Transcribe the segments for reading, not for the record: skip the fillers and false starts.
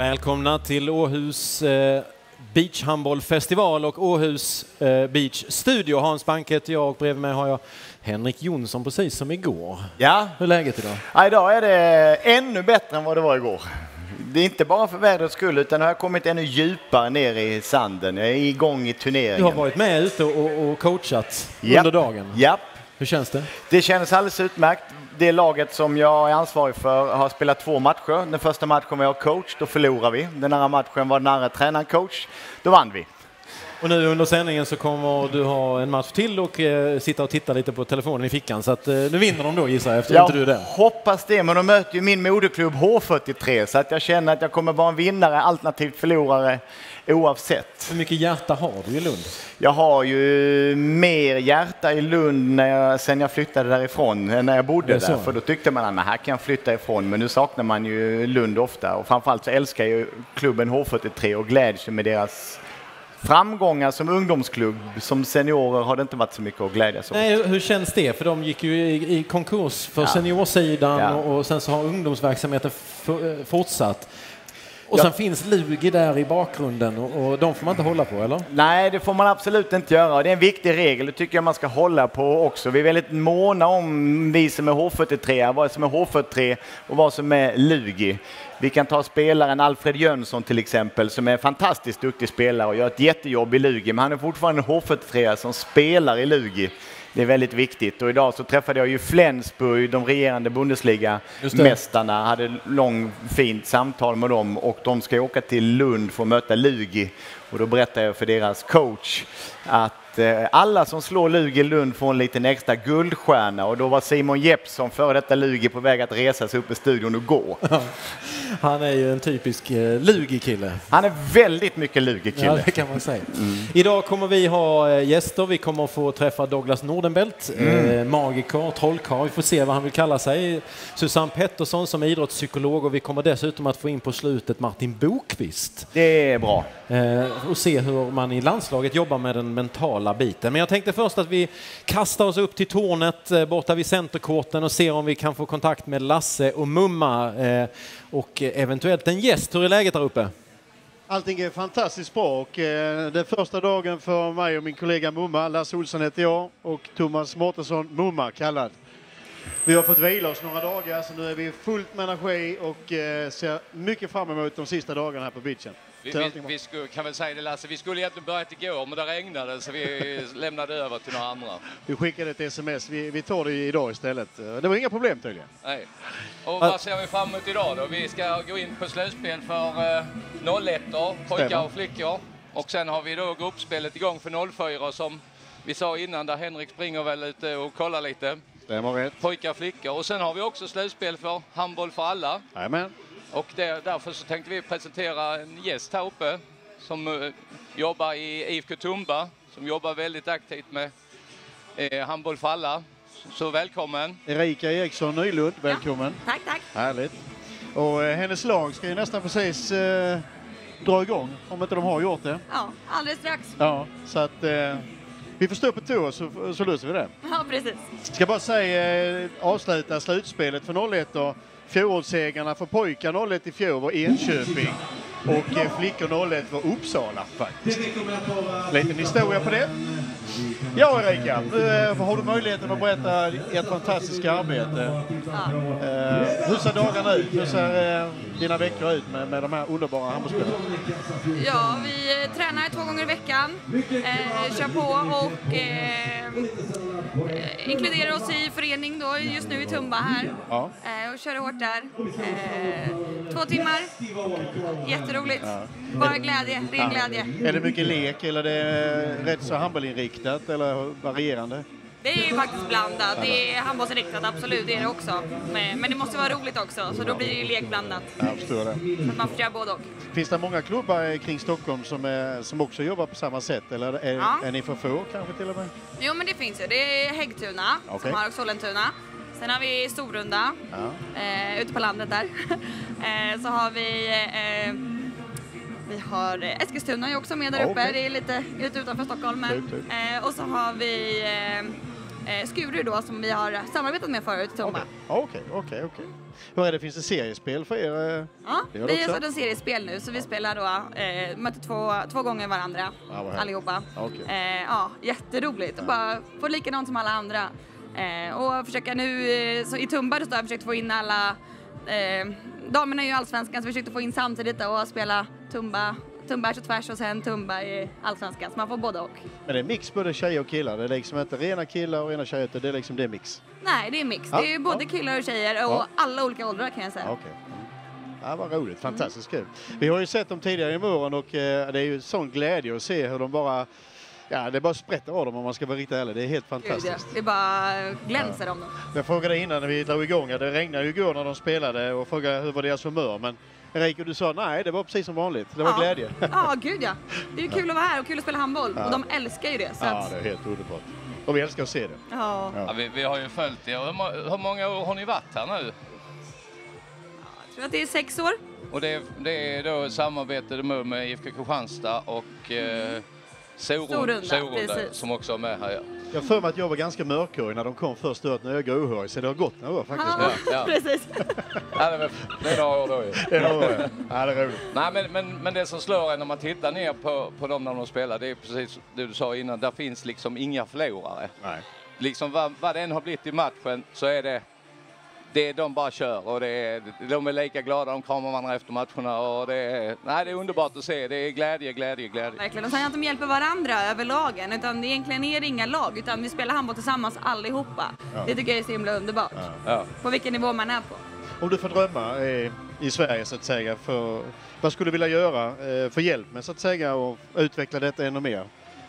Välkomna till Åhus beachhandbollfestival och Åhus Beach Studio. Hans Bank heter jag och bredvid mig har jag Henrik Jonsson, precis som igår. Ja. Hur är läget idag? Ja, idag är det ännu bättre än vad det var igår. Det är inte bara för vädrets skull utan jag har kommit ännu djupare ner i sanden. Jag är igång i turneringen. Du har varit med ute och coachat under dagen. Ja. Hur känns det? Det känns alldeles utmärkt. Det laget som jag är ansvarig för har spelat 2 matcher. Den första matchen var jag coach, då förlorar vi. Den andra matchen var den andra tränaren coach, då vann vi. Och nu under sändningen så kommer du ha en match till och sitta och titta lite på telefonen i fickan. Så att nu vinner de då, gissar jag, efter inte du det. Hoppas det, men de möter ju min moderklubb H43 så att jag känner att jag kommer vara en vinnare alternativt förlorare oavsett. Hur mycket hjärta har du i Lund? Jag har ju mer hjärta i Lund sen jag flyttade därifrån än när jag bodde där. För då tyckte man att här kan jag flytta ifrån, men nu saknar man ju Lund ofta. Och framförallt så älskar jag ju klubben H43 och gläds med deras framgångar som ungdomsklubb. Som seniorer har det inte varit så mycket att glädjas åt. Nej, hur känns det? För de gick ju i konkurs för seniorsidan och sen så har ungdomsverksamheten fortsatt. Och sen finns Lugi där i bakgrunden och de får man inte hålla på, eller? Nej, det får man absolut inte göra. Det är en viktig regel, det tycker jag man ska hålla på också. Vi är väldigt måna om vi som är H43, vad som är H43 och vad som är Lugi. Vi kan ta spelaren Alfred Jönsson till exempel som är en fantastiskt duktig spelare och gör ett jättejobb i Lugi. Men han är fortfarande en H43 som spelar i Lugi. Det är väldigt viktigt och idag så träffade jag ju Flensburg, de regerande Bundesliga-mästarna, hade fint samtal med dem och de ska åka till Lund för att möta Lugi och då berättade jag för deras coach att alla som slår Lugi Lund får en liten extra guldstjärna och då var Simon Jeppsson före detta Lugi på väg att resa sig upp i studion och gå. Han är ju en typisk Lugi-kille. Han är väldigt mycket Lugi-kille. Ja, det kan man säga. Idag kommer vi ha gäster. Vi kommer få träffa Douglas Nordenbelt, magiker, trollkarl. Vi får se vad han vill kalla sig. Susanne Pettersson som idrottspsykolog och vi kommer dessutom att få in på slutet Martin Bokvist. Det är bra. Och se hur man i landslaget jobbar med den mentala biten. Men jag tänkte först att vi kastar oss upp till tornet borta vid centerkorten och ser om vi kan få kontakt med Lasse och Mumma och eventuellt en gäst. Hur är läget där uppe? Allting är fantastiskt bra och den första dagen för mig och min kollega Mumma, Lasse Olsson heter jag och Thomas Mårtensson, Mumma kallad. Vi har fått vila oss några dagar så nu är vi fullt med energi och ser mycket fram emot de sista dagarna här på beachen. Vi kan väl säga det Lasse, vi skulle egentligen börjat igår men det regnade så vi lämnade över till några andra. Vi skickade ett sms, vi tar det idag istället. Det var inga problem tydligen. Nej. Och vad ser vi fram emot idag då? Vi ska gå in på slutspel för 01 pojkar och flickor. Och sen har vi då gruppspelet igång för 04 som vi sa innan där Henrik springer väl ute och kollar lite. Stämmer rätt. Pojkar och flickor. Och sen har vi också slutspel för handboll för alla. Amen. Och därför så tänkte vi presentera en gäst här uppe som jobbar i IFK Tumba, som jobbar väldigt aktivt med handboll för alla. Så välkommen. Erika Eriksson Nylund, välkommen. Ja, tack. Härligt. Och hennes lag ska ju nästan precis dra igång, om inte de har gjort det. Ja, alldeles strax. Ja, så att vi får stå på tur så löser vi det. Ja, precis. Ska bara säga avsluta slutspelet för 01 och fjolårssegrarna för pojkar 01 i fjol var Enköping och flickor 01 var Uppsala faktiskt. Liten historia på det. Ja Erika, nu har du möjligheten att berätta ert fantastiska arbete. Ja. Hur ser dagarna ut? Hur ser dina veckor ut med de här underbara handbollsspelarna? Ja, vi tränar 2 gånger i veckan, kör på och inkluderar oss i förening då, just nu i Tumba här. Ja. Och kör hårt där. 2 timmar. Jätteroligt. Ja. Bara glädje, ren glädje. Är det mycket lek eller är det rätt så handbollinriktat eller varierande? Det är ju faktiskt blandat. Det är handbollsinriktat, absolut, det är det också. Men det måste vara roligt också, så då blir det ju lekblandat. Jag förstår det. Så att man får göra både och. Finns det många klubbar kring Stockholm som också jobbar på samma sätt? Eller är ni för få kanske till och med? Jo, men det finns ju. Det är Häggtuna som har Sollentuna. Sen har vi Storunda, ute på landet där. Så har vi har Eskilstuna är också med där uppe. Det är lite utanför Stockholm. Och så har vi Skuru då, som vi har samarbetat med förut, Tumba. Okej. Hur är det, finns det seriespel för er? Ja, vi har satt en seriespel nu, så vi spelar då, möter två gånger varandra, allihopa. Jätteroligt, och bara få likadant som alla andra. Och försöka nu, så i Tumba då har jag försökt få in alla, damerna är ju allsvenskan, så vi försökte få in samtidigt och spela Tumba och tvärs och sen Tumba i allsvenskan, så man får både och. Men det är mix både tjejer och killar, det är liksom inte rena killar och rena tjejer, det är liksom det mix? Nej, det är mix, det är ju både killar och tjejer och alla olika åldrar kan jag säga. Okej. Ja, vad roligt, fantastiskt kul. Vi har ju sett dem tidigare i morgon och det är ju sån glädje att se hur de bara, det bara sprätter av dem om man ska vara riktigt ärlig. Det är helt fantastiskt. Det bara glänser om dem. Jag frågade innan när vi drog igång, det regnade ju igår när de spelade, och frågade hur var deras humör, men Enrico, du sa nej, det var precis som vanligt. Det var glädje. Ja, gud ja. Det är ju kul att vara här och kul att spela handboll. Och de älskar ju det. Så det är helt underbart. Och vi älskar att se det. Ja. Vi har ju följt det. Hur många år har ni varit här nu? Jag tror att det är 6 år. Och det är då samarbete med IFK Kristianstad och Sorunda som också är med här. Ja. Jag för mig att jag var ganska mörkhårig när de kom först och när jag är gråhårig, så det har gått några år faktiskt. Ja, precis. Det är några år då ju. Det är några år, ja. Det är roligt. Nej, men det som slår en när man tittar ner på dem när de spelar, det är precis det du sa innan, där finns liksom inga förlorare. Nej. Liksom vad det än har blivit i matchen, så är det de bara kör, och de är lika glada, de kramar varandra efter matcherna, och det är underbart att se. Det är glädje. Verkligen, och sen att de hjälper varandra över lagen, utan egentligen är det inga lag, utan vi spelar handboll tillsammans allihopa. Ja. Det tycker jag är så himla underbart. Ja. På vilken nivå man är på. Om du får drömma i Sverige så att säga, vad skulle du vilja göra för hjälp med så att säga och utveckla detta ännu mer?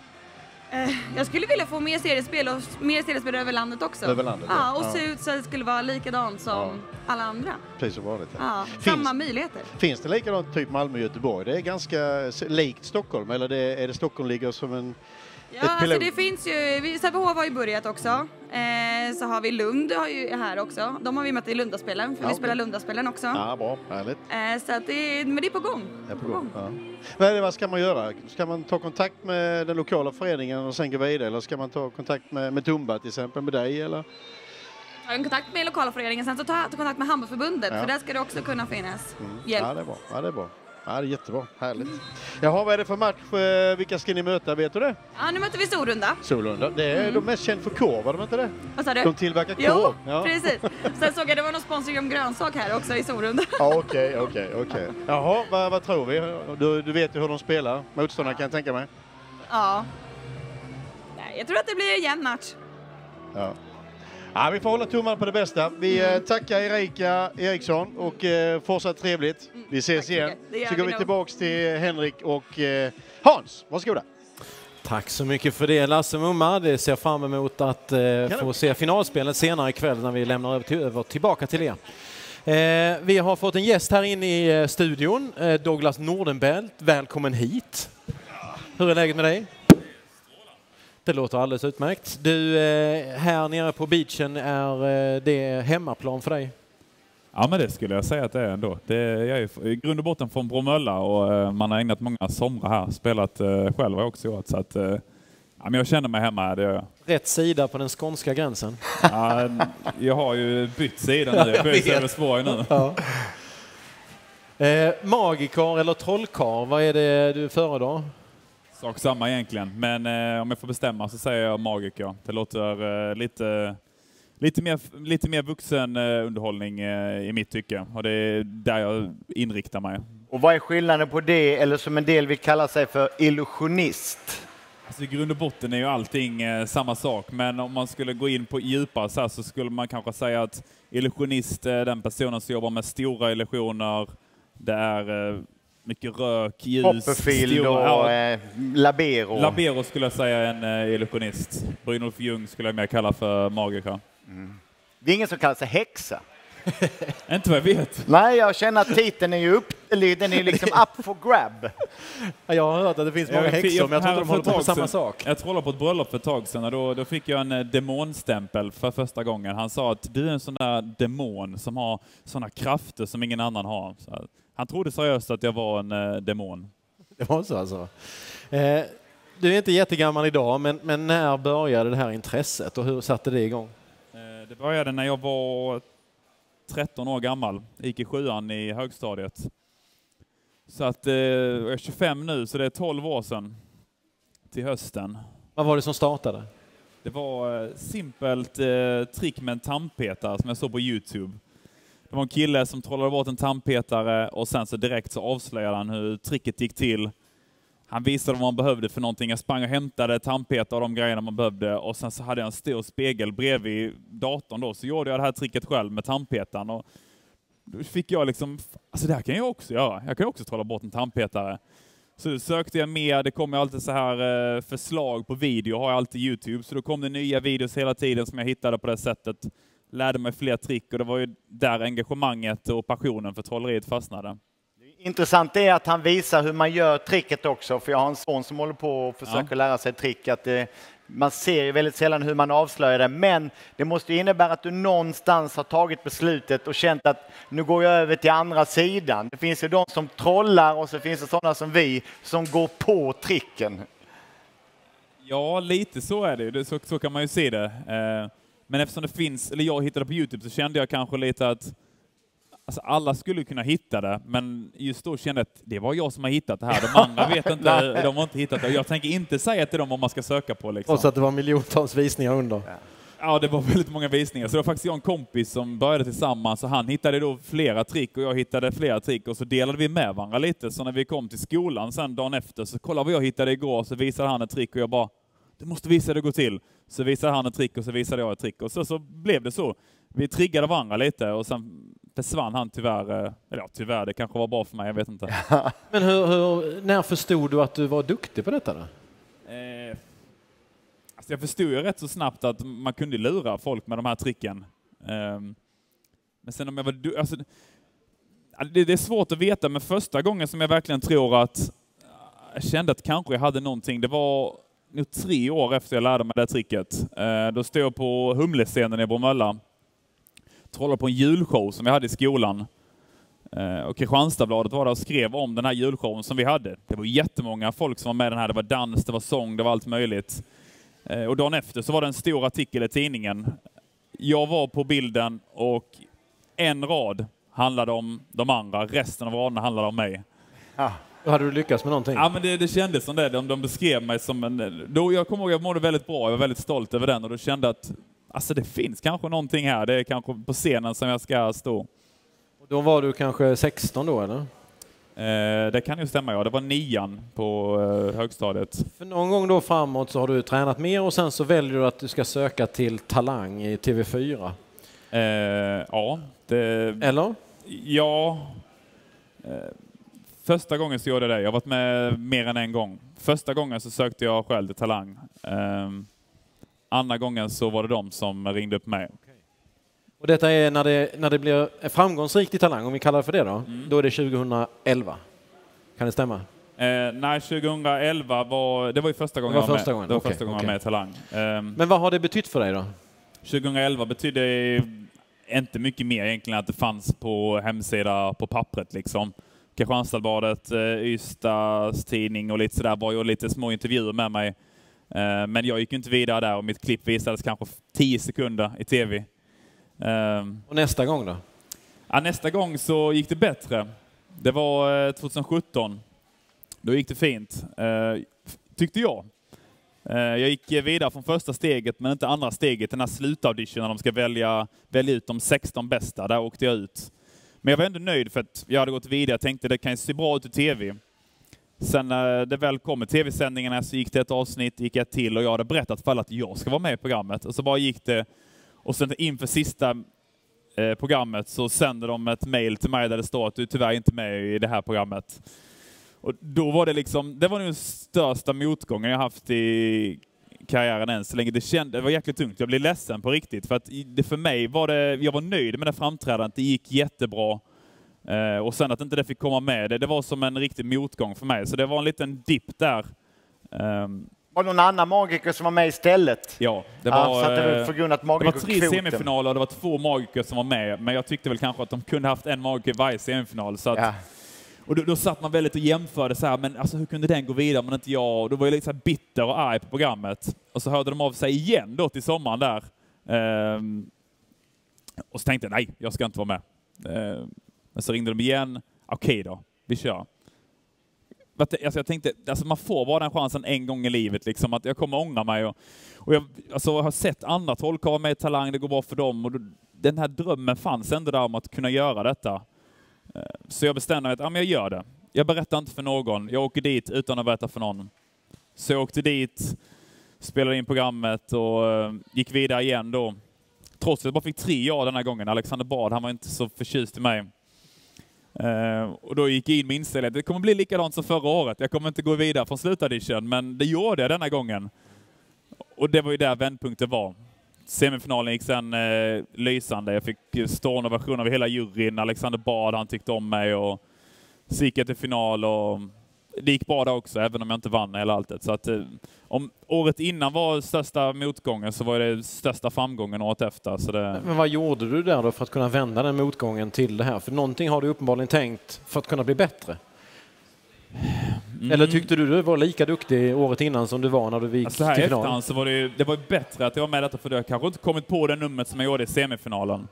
Jag skulle vilja få mer seriespel och mer seriespel över landet också. Över landet, och se ut så att det skulle vara likadant som alla andra. Precis som vanligt. Ja, samma möjligheter. Finns det likadant typ Malmö och Göteborg? Det är ganska likt Stockholm, eller är det Stockholm ligger som en... Ja, alltså det finns ju, Sävehof har ju börjat också. Så har vi Lund här också. De har vi mött i Lundaspelen, för vi spelar Lundaspelen också. Ja, bra, härligt. Så att men det är på gång. Det är på gång. Ja. Vad ska man göra? Ska man ta kontakt med den lokala föreningen och sen gå vidare? Eller ska man ta kontakt med Tumba till exempel, med dig? Eller? Ta kontakt med lokala föreningen, sen så ta kontakt med handbollsförbundet. För där ska det också kunna finnas hjälp. Ja, det är bra. Ja, det är bra. Ja, det är jättebra. Härligt. Jaha, vad är det för match? Vilka ska ni möta? Vet du det? Ja, nu möter vi Sorunda. Sorunda. Det är de mest kända för korv, var de inte det? Vad sa du? De tillverkar korv. Jo, precis. Sen såg jag det var någon sponsring om grönsak här också i Sorunda. Ja, okej. Jaha, vad tror vi? Du vet ju hur de spelar. Motståndarna kan jag tänka mig. Ja. Nej, jag tror att det blir en jämn match. Ja, vi får hålla tummarna på det bästa. Vi tackar Erika Eriksson och fortsatt trevligt. Vi ses igen. Så går vi tillbaks till Henrik och Hans. Varsågoda. Tack så mycket för det, Lasse Mumma. Det ser fram emot att få se finalspelet senare ikväll när vi lämnar över tillbaka till er. Vi har fått en gäst här inne i studion, Douglas Nordenbelt. Välkommen hit. Hur är läget med dig? Det låter alldeles utmärkt. Du, här nere på beachen, är det hemmaplan för dig? Ja, men det skulle jag säga att det är ändå. Jag är i grund och botten från Bromölla och man har ägnat många somrar här. Spelat själv också gjort, så att men jag känner mig hemma. Det gör jag. Rätt sida på den skånska gränsen. Ja, jag har ju bytt sida nu. Jag byter Sölvesborg nu. Ja. Magiker eller trollkarl, vad är det du föredrar? Sak samma egentligen, men om jag får bestämma så säger jag magiker. Det låter lite mer vuxen underhållning i mitt tycke, och det är där jag inriktar mig. Och vad är skillnaden på det, eller som en del vill kalla sig för illusionist? Alltså, i grund och botten är ju allting samma sak, men om man skulle gå in på djupare så skulle man kanske säga att illusionist är den personen som jobbar med stora illusioner. Det är mycket rök, ljus, Hopperfield och Labero. Labero skulle jag säga är en illusionist. Brynolf Ljung skulle jag mer kalla för magiker. Det är ingen som kallar sig häxa. Inte vad jag vet. Nej, jag känner att titeln är ju den är liksom up for grab. Jag har hört att det finns många häxor, men jag tror inte de håller på samma sak. Jag tror på ett bröllop för ett tag sedan, och då fick jag en demonstämpel för första gången. Han sa att du är en sån där demon som har såna krafter som ingen annan har. Så han trodde seriöst att jag var en demon. Det var så alltså. Du är inte jättegammal idag, men när började det här intresset och hur satte det igång? Det började när jag var 13 år gammal. Gick i 7:an i högstadiet. Så att jag är 25 nu, så det är 12 år sedan till hösten. Vad var det som startade? Det var simpelt trick med en tandpetare som jag såg på YouTube. Det var en kille som trollade bort en tandpetare och sen så direkt så avslöjade han hur tricket gick till. Han visade vad man behövde för någonting. Jag sprang och hämtade tandpetare och de grejerna man behövde. Och sen så hade jag en stor spegel bredvid datorn då. Så gjorde jag det här tricket själv med tandpetaren. Och då fick jag liksom, alltså det här kan jag också göra. Jag kan också trolla bort en tandpetare. Så då sökte jag med, det kom ju alltid så här förslag på video. Har jag alltid YouTube. Så då kom det nya videos hela tiden som jag hittade på det sättet. Lärde mig fler trick och det var ju där engagemanget och passionen för trolleriet fastnade. Intressant är att han visar hur man gör tricket också, för jag har en son som håller på och försöker lära sig trick. Att man ser ju väldigt sällan hur man avslöjar det, men det måste innebära att du någonstans har tagit beslutet och känt att nu går jag över till andra sidan. Det finns ju de som trollar och så finns det sådana som vi som går på tricken. Ja, lite så är det. Så kan man ju se det. Men eftersom det finns, eller jag hittade på YouTube, så kände jag kanske lite att alltså alla skulle kunna hitta det, men just då kände jag att det var jag som har hittat det här. De andra vet inte, de har inte hittat det. Jag tänker inte säga till dem vad man ska söka på. Liksom. Och så att det var miljontals visningar under. Ja, det var väldigt många visningar. Så det var faktiskt jag och en kompis som började tillsammans. Och han hittade då flera trick och jag hittade flera trick. Och så delade vi med varandra lite. Så när vi kom till skolan sen dagen efter så kollade vad jag hittade igår. Så visade han ett trick och jag bara, du måste visa hur det går till. Så visade han ett trick och så visade jag ett trick. Och så blev det så. Vi triggade varandra lite och sen försvann han tyvärr. Eller ja, tyvärr, det kanske var bra för mig, jag vet inte. Men när förstod du att du var duktig på detta då? Alltså jag förstod ju rätt så snabbt att man kunde lura folk med de här tricken. Men sen om jag var alltså, det är svårt att veta, men första gången som jag verkligen tror att jag kände att kanske jag hade någonting, det var nog 3 år efter jag lärde mig det här tricket. Då stod jag på Humlescenen i Bromölla. Trollade på en julshow som vi hade i skolan. Och Kristianstadsbladet var där och skrev om den här julshowen som vi hade. Det var jättemånga folk som var med den här. Det var dans, det var sång, det var allt möjligt. Och dagen efter så var det en stor artikel i tidningen. Jag var på bilden och en rad handlade om de andra. Resten av raderna handlade om mig. Hade du lyckats med någonting? Ja, men det kändes som det. De beskrev mig som en... Jag kommer ihåg att jag mådde väldigt bra. Jag var väldigt stolt över den och då kände att alltså det finns kanske någonting här. Det är kanske på scenen som jag ska stå. Och då var du kanske 16 då, eller? Det kan ju stämma, ja. Det var 9:an på högstadiet. För någon gång då framåt så har du tränat mer och sen så väljer du att du ska söka till Talang i TV4. Ja. Eller? Ja. Första gången så gjorde jag det. Jag har varit med mer än en gång. Första gången så sökte jag själv till Talang. Andra gången så var det de som ringde upp mig. Okay. Och detta är när det blir framgångsrikt i Talang, om vi kallar det för det då. Då är det 2011. Kan det stämma? Nej, 2011 det var ju första gången jag var med i Talang. Men vad har det betytt för dig då? 2011 betydde inte mycket mer egentligen att det fanns på hemsida på pappret liksom. Kristianstadsbladet, Ystads tidning och lite sådär var ju lite små intervjuer med mig. Men jag gick inte vidare där och mitt klipp visades kanske 10 sekunder i tv. Och nästa gång då? Ja, nästa gång så gick det bättre. Det var 2017. Då gick det fint, tyckte jag. Jag gick vidare från första steget men inte andra steget. Den här slutaudition när de ska välja ut de 16 bästa. Där åkte jag ut. Men jag var ändå nöjd för att jag hade gått vidare. Jag tänkte det kan ju se bra ut i tv. Sen när det väl kom i tv-sändningarna så gick det ett avsnitt, gick ett till och jag hade berättat för alla att jag ska vara med i programmet. Och så bara gick det. Och sen inför sista programmet så sände de ett mejl till mig där det står att du tyvärr inte är med i det här programmet. Och då var det liksom, det var nog den största motgången jag haft i karriären än så länge. Det var jäkligt tungt. Jag blev ledsen på riktigt. För att för mig var det, jag var nöjd med det framträdandet. Det gick jättebra. Och sen att inte det fick komma med, det var som en riktig motgång för mig. Så det var en liten dipp där. Var det någon annan magiker som var med istället? Ja, det var, så att det var för grund att magiker det var 3 semifinaler och det var 2 magiker som var med. Men jag tyckte väl kanske att de kunde haft en magiker i varje semifinal. Så att, Och då satt man väldigt och jämförde så här, men alltså hur kunde den gå vidare men inte jag? Och då var jag lite så här bitter och arg på programmet. Och så hörde de av sig igen då till sommaren där. Och så tänkte jag, nej, jag ska inte vara med. Men så ringde de igen. Okej då, vi kör. Alltså jag tänkte, alltså man får bara den chansen en gång i livet. Liksom, att jag kommer ångra mig. Och jag har sett andra trollkarlar med talang, det går bra för dem. Och den här drömmen fanns ändå där om att kunna göra detta. Så jag bestämde mig att jag gör det. Jag berättar inte för någon. Jag åker dit utan att berätta för någon. Så jag åkte dit, spelade in programmet och gick vidare igen då. Trots att jag bara fick 3 ja den här gången. Alexander Bard, han var inte så förtjust i mig. Och då gick jag in med inställningen. Det kommer bli likadant som förra året. Jag kommer inte gå vidare från slutaudition, men det gjorde jag denna gången. Och det var ju där vändpunkten var. Semifinalen gick sen lysande. Jag fick stående ovation av hela juryn. Alexander Bard, han tyckte om mig och så gick jag till final och det gick bra där också, även om jag inte vann hela alltet. Så att om året innan var största motgången så var det största framgången året efter. Så det... Men vad gjorde du där då för att kunna vända den motgången till det här? För någonting har du uppenbarligen tänkt för att kunna bli bättre. Eller tyckte du var lika duktig året innan som du var när du gick till final? Efterhand så var det var bättre att jag var med detta, för jag kanske inte kommit på det numret som jag gjorde i semifinalen.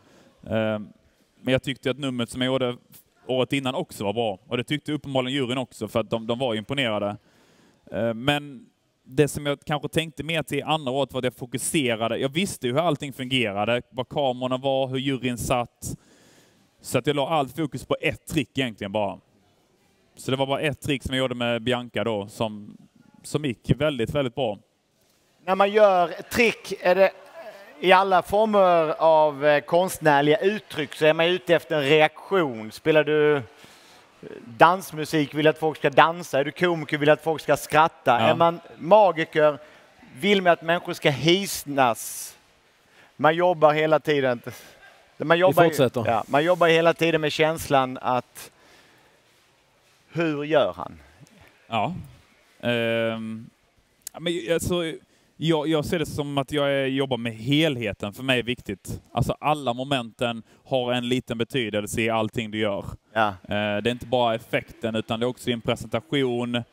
Men jag tyckte att numret som jag gjorde året innan också var bra. Och det tyckte uppenbarligen juryn också, för att de var imponerade. Men det som jag kanske tänkte mer till andra året var att jag fokuserade. Jag visste ju hur allting fungerade, vad kamerorna var, hur juryn satt. Så att jag la allt fokus på ett trick egentligen bara. Så det var bara ett trick som jag gjorde med Bianca då, som gick väldigt, väldigt bra. När man gör trick, är det i alla former av konstnärliga uttryck, så är man ute efter en reaktion. Spelar du dansmusik, vill att folk ska dansa? Är du komiker, vill att folk ska skratta? Ja. Är man magiker, vill man att människor ska hisnas? Man jobbar hela tiden. Man jobbar hela tiden med känslan att hur gör han? Ja. Men alltså, jag ser det som att jag jobbar med helheten. För mig är viktigt. Alltså alla momenten har en liten betydelse i allting du gör. Ja. Det är inte bara effekten, utan det är också din presentation.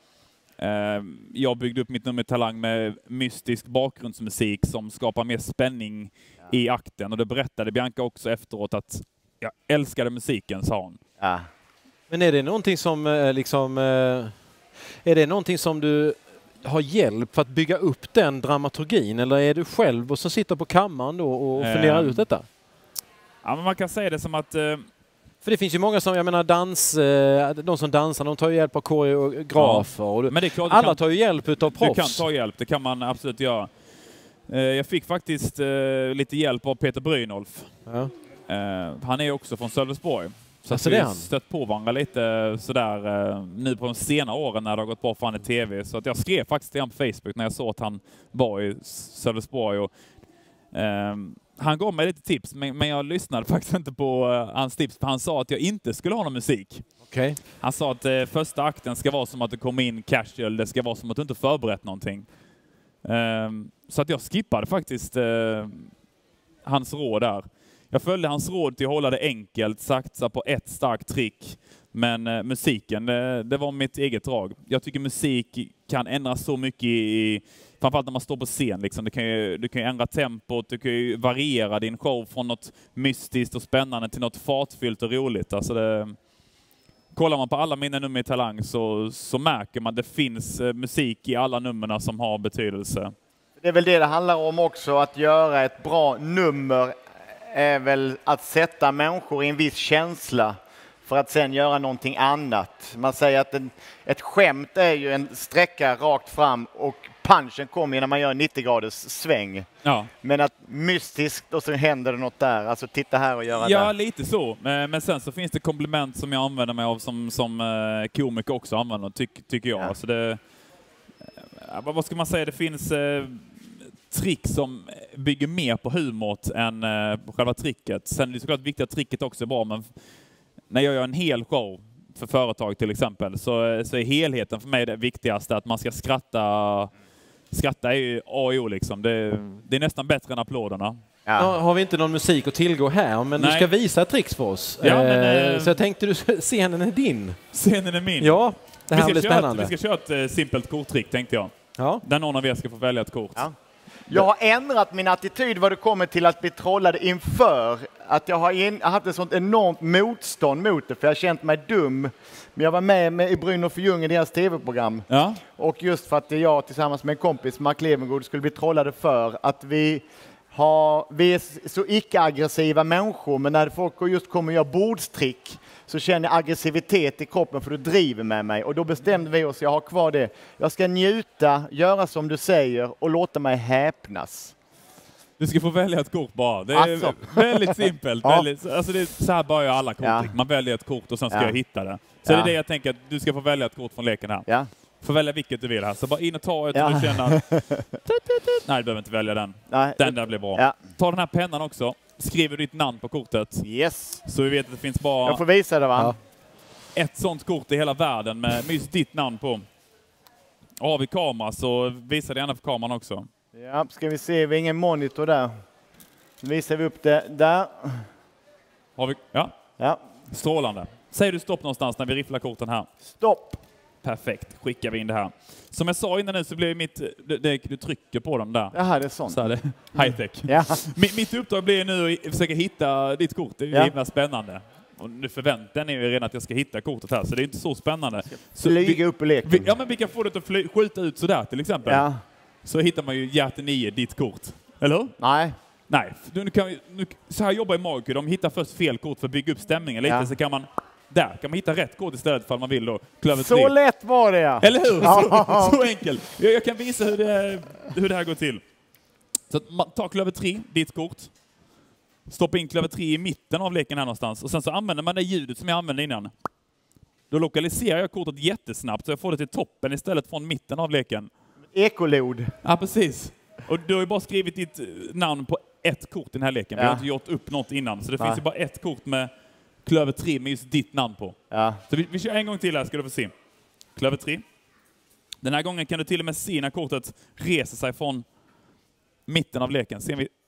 Jag byggde upp mitt nummer Talang med mystisk bakgrundsmusik som skapar mer spänning i akten. Och det berättade Bianca också efteråt, att jag älskade musiken, sa hon. Ja. Men är det någonting som är det någonting som du har hjälp för att bygga upp den dramaturgin, eller är du själv och så sitter på kammaren då och funderar ut detta? Ja, men man kan säga det som att för det finns ju många som, jag menar de som dansar, de tar ju hjälp av koreografer. Ja. Men det är klart, alla tar ju hjälp utav proffs. Du kan ta hjälp, det kan man absolut göra. Jag fick faktiskt lite hjälp av Peter Brynolf. Ja. Han är också från Sölvesborg. Så alltså vi har stött på varandra lite sådär nu på de senare åren när det har gått bra för han i tv. Så att jag skrev faktiskt till honom på Facebook när jag såg att han var i Sölvesborg. Och, han gav mig lite tips, men jag lyssnade faktiskt inte på hans tips. För han sa att jag inte skulle ha någon musik. Okay. Han sa att första akten ska vara som att du kommer in casual. Det ska vara som att du inte förberett någonting. Så att jag skippade faktiskt hans råd där. Jag följde hans råd till att hålla det enkelt, satsa på ett starkt trick. Men musiken, det var mitt eget drag. Jag tycker musik kan ändra så mycket, framförallt när man står på scen. Liksom. Du kan ju ändra tempot, du kan ju variera din show från något mystiskt och spännande till något fartfyllt och roligt. Alltså kollar man på alla mina nummer i Talang så märker man att det finns musik i alla nummerna som har betydelse. Det är väl det handlar om också, att göra ett bra nummer är väl att sätta människor i en viss känsla för att sen göra någonting annat. Man säger att ett skämt är ju en sträcka rakt fram och punchen kommer när man gör 90 graders sväng. Ja. Men att mystiskt och så händer det något där. Alltså titta här och göra det. Ja, lite så. Men sen så finns det komplement som jag använder mig av som komiker också använder, tycker jag. Ja. Alltså vad ska man säga? Det finns trick som bygger mer på humor än på själva tricket. Sen är det såklart viktigt att tricket också är bra, men när jag gör en hel show för företag till exempel så är helheten för mig det viktigaste. Att man ska skratta. Skratta är ju A och O liksom. Det är nästan bättre än applåderna. Ja. Har vi inte någon musik att tillgå här, men du ska visa tricks för oss. Ja, men, så jag tänkte, scenen är din. Scenen är min. Ja, det här blir spännande. Vi ska köra ett simpelt korttrick, tänkte jag. Ja. Där någon av er ska få välja ett kort. Ja. Jag har ändrat min attityd vad det kommer till att bli trollad inför. Att jag har haft ett sånt enormt motstånd mot det, för jag har känt mig dum. Men jag var med i Brynolf och Ljung i deras tv-program. Ja. Och just för att jag tillsammans med en kompis, Mark Levengood, skulle bli trollade för att vi är så icke-aggressiva människor, men när folk just kommer och gör bordstrick så känner jag aggressivitet i kroppen, för du driver med mig. Och då bestämde vi oss, jag har kvar det. Jag ska njuta, göra som du säger och låta mig häpnas. Du ska få välja ett kort bara. Det är väldigt simpelt. Ja. Alltså det är så här börjar alla korttrick. Man väljer ett kort och sen ska jag hitta det. Så det är det jag tänker, att du ska få välja ett kort från leken här. Ja. Får välja vilket du vill här. Så bara in och ta ett och du känner... Nej, du behöver inte välja den. Nej. Den där blir bra. Ja. Ta den här pennan också. Skriver ditt namn på kortet. Yes. Så vi vet att det finns bara... Jag får visa det, va? Ett sånt kort i hela världen med just ditt namn på. Och har vi kamera så visar det gärna för kameran också. Ja, ska vi se. Vi har ingen monitor där. Så visar vi upp det där. Har vi... Ja. Strålande. Säger du stopp någonstans när vi rifflar korten här? Stopp. Perfekt. Skickar vi in det här. Som jag sa innan nu så blir mitt... Du trycker på dem där. Jaha, det är sånt. Så är det. High-tech. Ja. Mitt uppdrag blir nu att försöka hitta ditt kort. Det är ju himla spännande. Och nu förväntar ni ju redan att jag ska hitta kortet här, så det är inte så spännande. Flyga upp och leka. Ja, men vi kan få det att skjuta ut sådär till exempel. Ja. Så hittar man ju hjärte 9, ditt kort. Eller hur? Nej. Nej. Så här jobbar i Magic. De hittar först fel kort för att bygga upp stämningen lite, så kan man... Där kan man hitta rätt kort istället för man vill då. Så lätt var det, ja. Eller hur? Så enkelt. Jag kan visa hur det här går till. Så att man tar klöver 3, ditt kort. Stoppa in klöver 3 i mitten av leken här någonstans. Och sen så använder man det ljudet som jag använde innan. Då lokaliserar jag kortet jättesnabbt så jag får det till toppen istället från mitten av leken. Ekolod. Ja, precis. Och du har ju bara skrivit ditt namn på ett kort i den här leken. Vi har inte gjort upp något innan. Så det finns ju bara ett kort med klöver 3 med just ditt namn på. Ja. Så vi kör en gång till här, ska du få se. Klöver 3. Den här gången kan du till och med se när kortet reser sig från mitten av leken. Ser vi?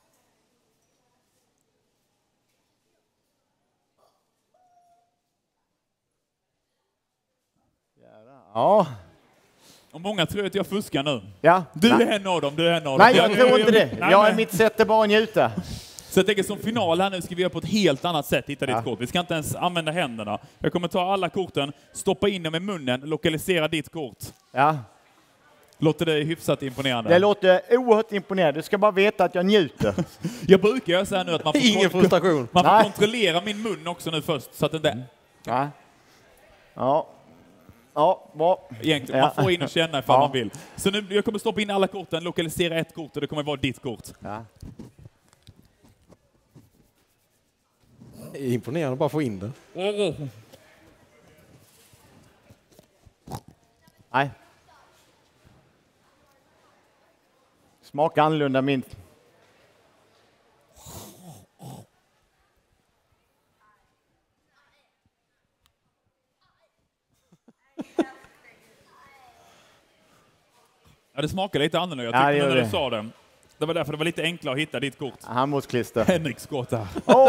Ja. Och många tror att jag fuskar nu. Ja. Du är en av dem, Nej, jag tror inte det. Mitt sätt är bara att njuta. Så jag tänker som final här nu ska vi göra på ett helt annat sätt hitta ditt kort. Vi ska inte ens använda händerna. Jag kommer ta alla korten, stoppa in dem i munnen, lokalisera ditt kort. Ja. Låter det hyfsat imponerande? Det låter oerhört imponerande. Du ska bara veta att jag njuter. Jag brukar göra så här nu att man får, ingen frustration. Man får kontrollera min mun också nu först så att det inte... Ja. Ja. Ja, bra. Egentligen, man får in och känna ifall man vill. Så nu, jag kommer stoppa in alla korten, lokalisera ett kort och det kommer vara ditt kort. Ja. Det är imponerande att bara få in det. Nej. Smakar annorlunda min. Ja, det smakar lite annorlunda. Jag tyckte när du sa det. Det var därför det var lite enklare att hitta ditt kort. Handbodsklister. Henriks kort här.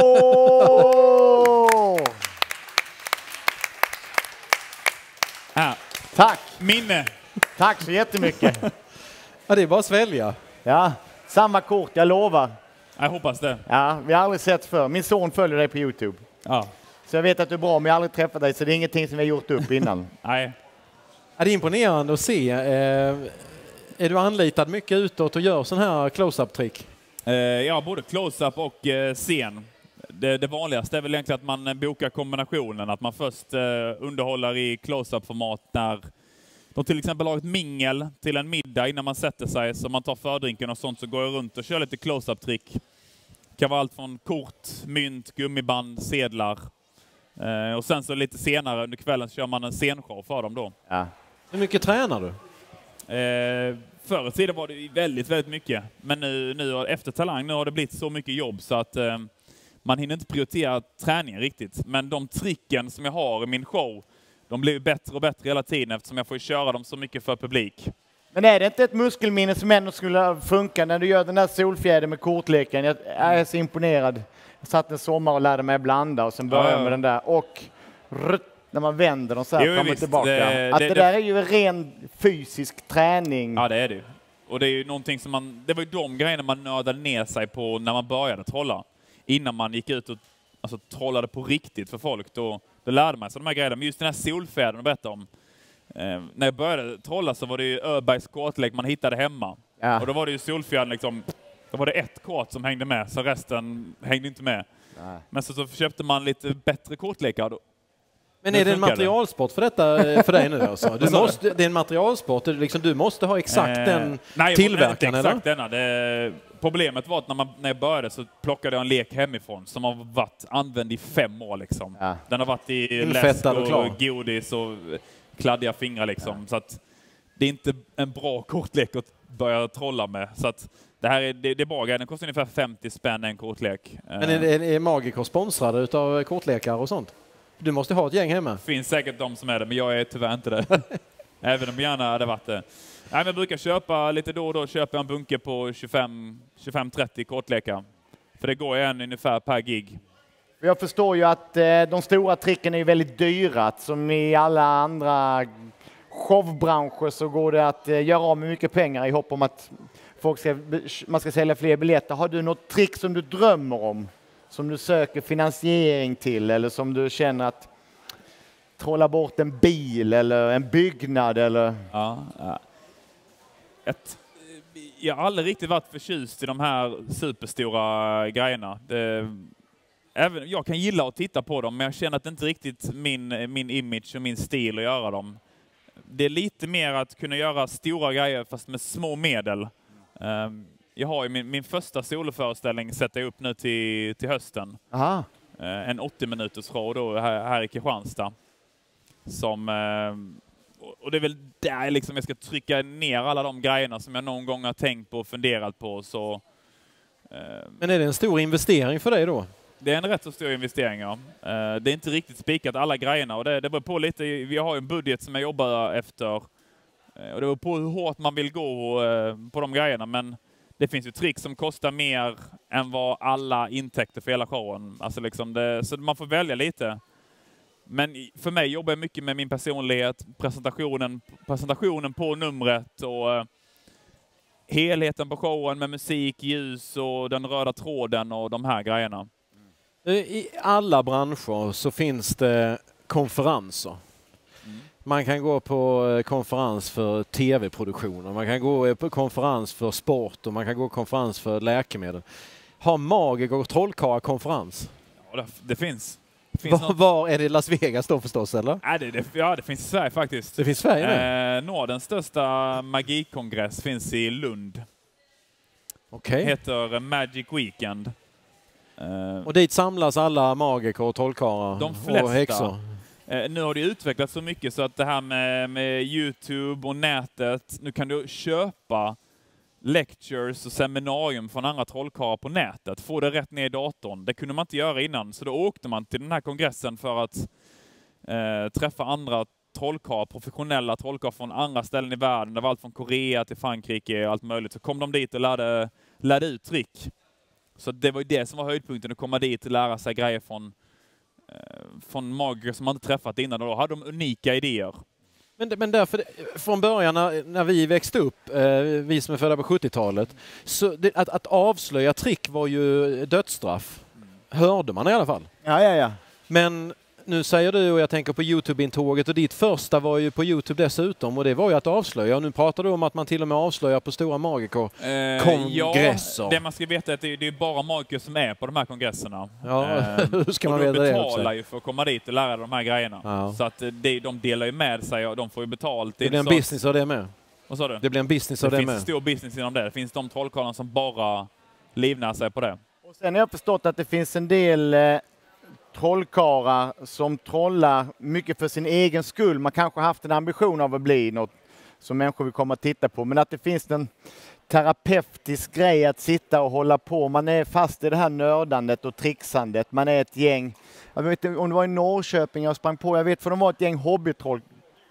Tack! Minne! Tack så jättemycket. Ja, det är bara att svälja. Ja, samma kort, jag lovar. Jag hoppas det. Ja, vi har aldrig sett för. Min son följer dig på YouTube. Ja. Så jag vet att du är bra, men jag har aldrig träffat dig, så det är ingenting som vi har gjort upp innan. Nej. Ja, det är imponerande att se. Är du anlitad mycket utåt och gör sån här close-up-trick? Ja, både close-up och scen. Det vanligaste är väl egentligen att man bokar kombinationen. Att man först underhåller i close-up-format när de till exempel har ett mingel till en middag innan man sätter sig. Så man tar fördrinken och sånt, så går jag runt och kör lite close-up-trick. Det kan vara allt från kort, mynt, gummiband, sedlar. Och sen så lite senare under kvällen så kör man en scenshow för dem då. Ja. Hur mycket tränar du? Förr i tiden var det väldigt, väldigt mycket. Men nu efter Talang, nu har det blivit så mycket jobb så att man hinner inte prioritera träningen riktigt. Men de tricken som jag har i min show, de blir bättre och bättre hela tiden eftersom jag får köra dem så mycket för publik. Men är det inte ett muskelminne som ändå skulle funka när du gör den där solfjädern med kortleken? Jag är så imponerad. Jag satt en sommar och lärde mig blanda och sen började jag med den där. Och när man vänder dem så här fram och tillbaka. Det där är ju en ren fysisk träning. Ja, det är det. Och det är ju någonting som det var ju de grejerna man nördade ner sig på när man började trolla. Innan man gick ut och trollade på riktigt för folk. Då lärde man sig de här grejerna. Men just den här solfjädern att berätta om. När jag började trolla så var det ju Öbergs kortlek man hittade hemma. Ja. Och då var det ju solfjädern liksom, då var det ett kort som hängde med, så resten hängde inte med. Nej. Men så köpte man lite bättre kortlekar. Men är det en materialsport för detta för dig nu alltså? Det är en materialsport, du måste ha exakt den tillverkaren, eller? Exakt denna. Problemet var att när jag började så plockade jag en lek hemifrån som har varit använd i 5 år liksom. Ja. Den har varit i läsk och godis och kladdiga fingrar liksom. Ja. Så att det är inte en bra kortlek att börja trolla med. Så att det här är bra grejer. Den kostar ungefär 50 spänn en kortlek. Men är Magiker sponsrade utav kortlekar och sånt? Du måste ha ett gäng hemma. Det finns säkert de som är det, men jag är tyvärr inte det. Även om jag gärna hade varit det. Nej, men jag brukar köpa lite då och då, köpa en bunke på 25-30 kortlekar. För det går en ungefär per gig. Jag förstår ju att de stora tricken är ju väldigt dyra. Som i alla andra showbranscher så går det att göra av med mycket pengar i hopp om att man ska sälja fler biljetter. Har du något trick som du drömmer om? Som du söker finansiering till, eller som du känner att trolla bort en bil eller en byggnad eller? Ja. Jag har aldrig riktigt varit förtjust i de här superstora grejerna. Även jag kan gilla att titta på dem, men jag känner att det inte riktigt min image och min stil att göra dem. Det är lite mer att kunna göra stora grejer fast med små medel. Jag har ju min första soloföreställning sätter jag upp nu till hösten. Aha. En 80 minuters show då här i Kristianstad. Och det är väl där liksom jag ska trycka ner alla de grejerna som jag någon gång har tänkt på och funderat på. Men är det en stor investering för dig då? Det är en rätt så stor investering, ja. Det är inte riktigt spikat alla grejerna. Och det beror på lite, vi har ju en budget som jag jobbar efter. Och det beror på hur hårt man vill gå på de grejerna. Men det finns ju trick som kostar mer än vad alla intäkter för hela showen. Alltså liksom så man får välja lite. Men för mig jobbar jag mycket med min personlighet, presentationen på numret och helheten på showen med musik, ljus och den röda tråden och de här grejerna. I alla branscher så finns det konferenser. Man kan gå på konferens för tv-produktioner, man kan gå på konferens för sport och man kan gå på konferens för läkemedel. Har Magiker och Trollkarlar konferens? Ja, det finns. Var är det, Las Vegas då förstås, eller? Ja, det finns i Sverige faktiskt. Det finns i Sverige nu? Nordens största magikongress finns i Lund. Okej. Heter Magic Weekend. Och dit samlas alla magiker och trollkarlar och häxor? Nu har det utvecklats så mycket så att det här med YouTube och nätet, nu kan du köpa lectures och seminarium från andra trollkarlar på nätet. Få det rätt ner i datorn. Det kunde man inte göra innan. Så då åkte man till den här kongressen för att träffa andra trollkarlar, professionella trollkarlar från andra ställen i världen. Det var allt från Korea till Frankrike och allt möjligt. Så kom de dit och lärde ut trick. Så det var ju det som var höjdpunkten, att komma dit och lära sig grejer från magiker som man inte träffat innan. Och då hade de unika idéer. Men därför, från början när vi växte upp, vi som är födda på 70-talet, så att avslöja trick var ju dödsstraff. Hörde man i alla fall. Ja. Men nu säger du, och jag tänker på YouTube-intåget, och ditt första var ju på YouTube dessutom, och det var ju att avslöja. Och nu pratar du om att man till och med avslöjar på stora magiker-kongresser. Ja, det man ska veta är att det är bara magiker som är på de här kongresserna. Ja, hur ska man veta det? De betalar ju för att komma dit och lära de här grejerna. Ja. Så att de delar ju med sig och de får ju betalt. Det blir en business av det med. Vad sa du? Det blir en business av det med. Det finns en stor business inom det. Det finns de trollkarlarna som bara livnär sig på det. Och sen har jag förstått att det finns en del trollkarlar som trollar mycket för sin egen skull. Man kanske har haft en ambition av att bli något som människor vill komma och titta på. Men att det finns en terapeutisk grej att sitta och hålla på. Man är fast i det här nördandet och trixandet. Man är ett gäng. Jag vet inte om det var i Norrköping jag sprang på. Jag vet för de var ett gäng hobbytrollkarlar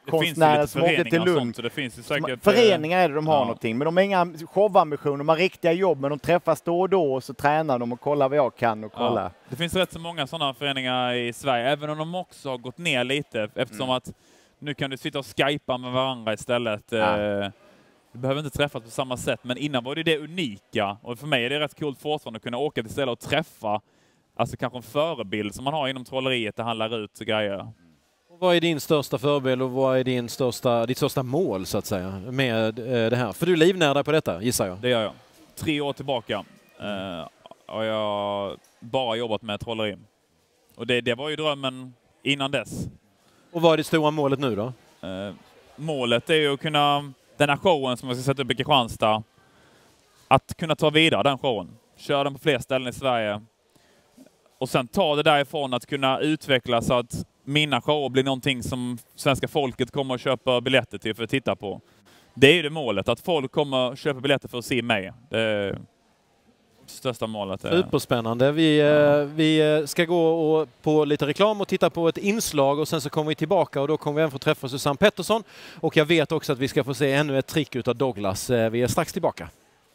konstnärer som åker till Lund. Det finns ju säkert, föreningar är det de har någonting, men de har inga showambitioner, de har riktiga jobb, men de träffas då och då och så tränar de och kollar vad jag kan och kolla. Ja. Det finns rätt så många sådana föreningar i Sverige, även om de också har gått ner lite, eftersom att nu kan du sitta och skypa med varandra istället. Du behöver inte träffas på samma sätt, men innan var det unika. Och för mig är det rätt coolt fortfarande att kunna åka till stället och träffa alltså kanske en förebild som man har inom trolleriet där han lär ut grejer. Och vad är din största förebild och vad är ditt största mål så att säga med det här? För du livnär på detta, gissar jag. Det gör jag. 3 år tillbaka har jag bara jobbat med trolleri. Och det var ju drömmen innan dess. Och vad är det stora målet nu då? Målet är ju att kunna, den här showen som jag ska sätta upp i Kristianstad, att kunna ta vidare den showen. Köra den på fler ställen i Sverige. Och sen ta det därifrån att kunna utveckla så att mina shower blir någonting som svenska folket kommer att köpa biljetter till för att titta på. Det är ju det målet, att folk kommer att köpa biljetter för att se mig. Det är största målet. Superspännande. Vi ska gå på lite reklam och titta på ett inslag och sen så kommer vi tillbaka och då kommer vi även få träffa Susanne Pettersson. Och jag vet också att vi ska få se ännu ett trick utav Douglas. Vi är strax tillbaka.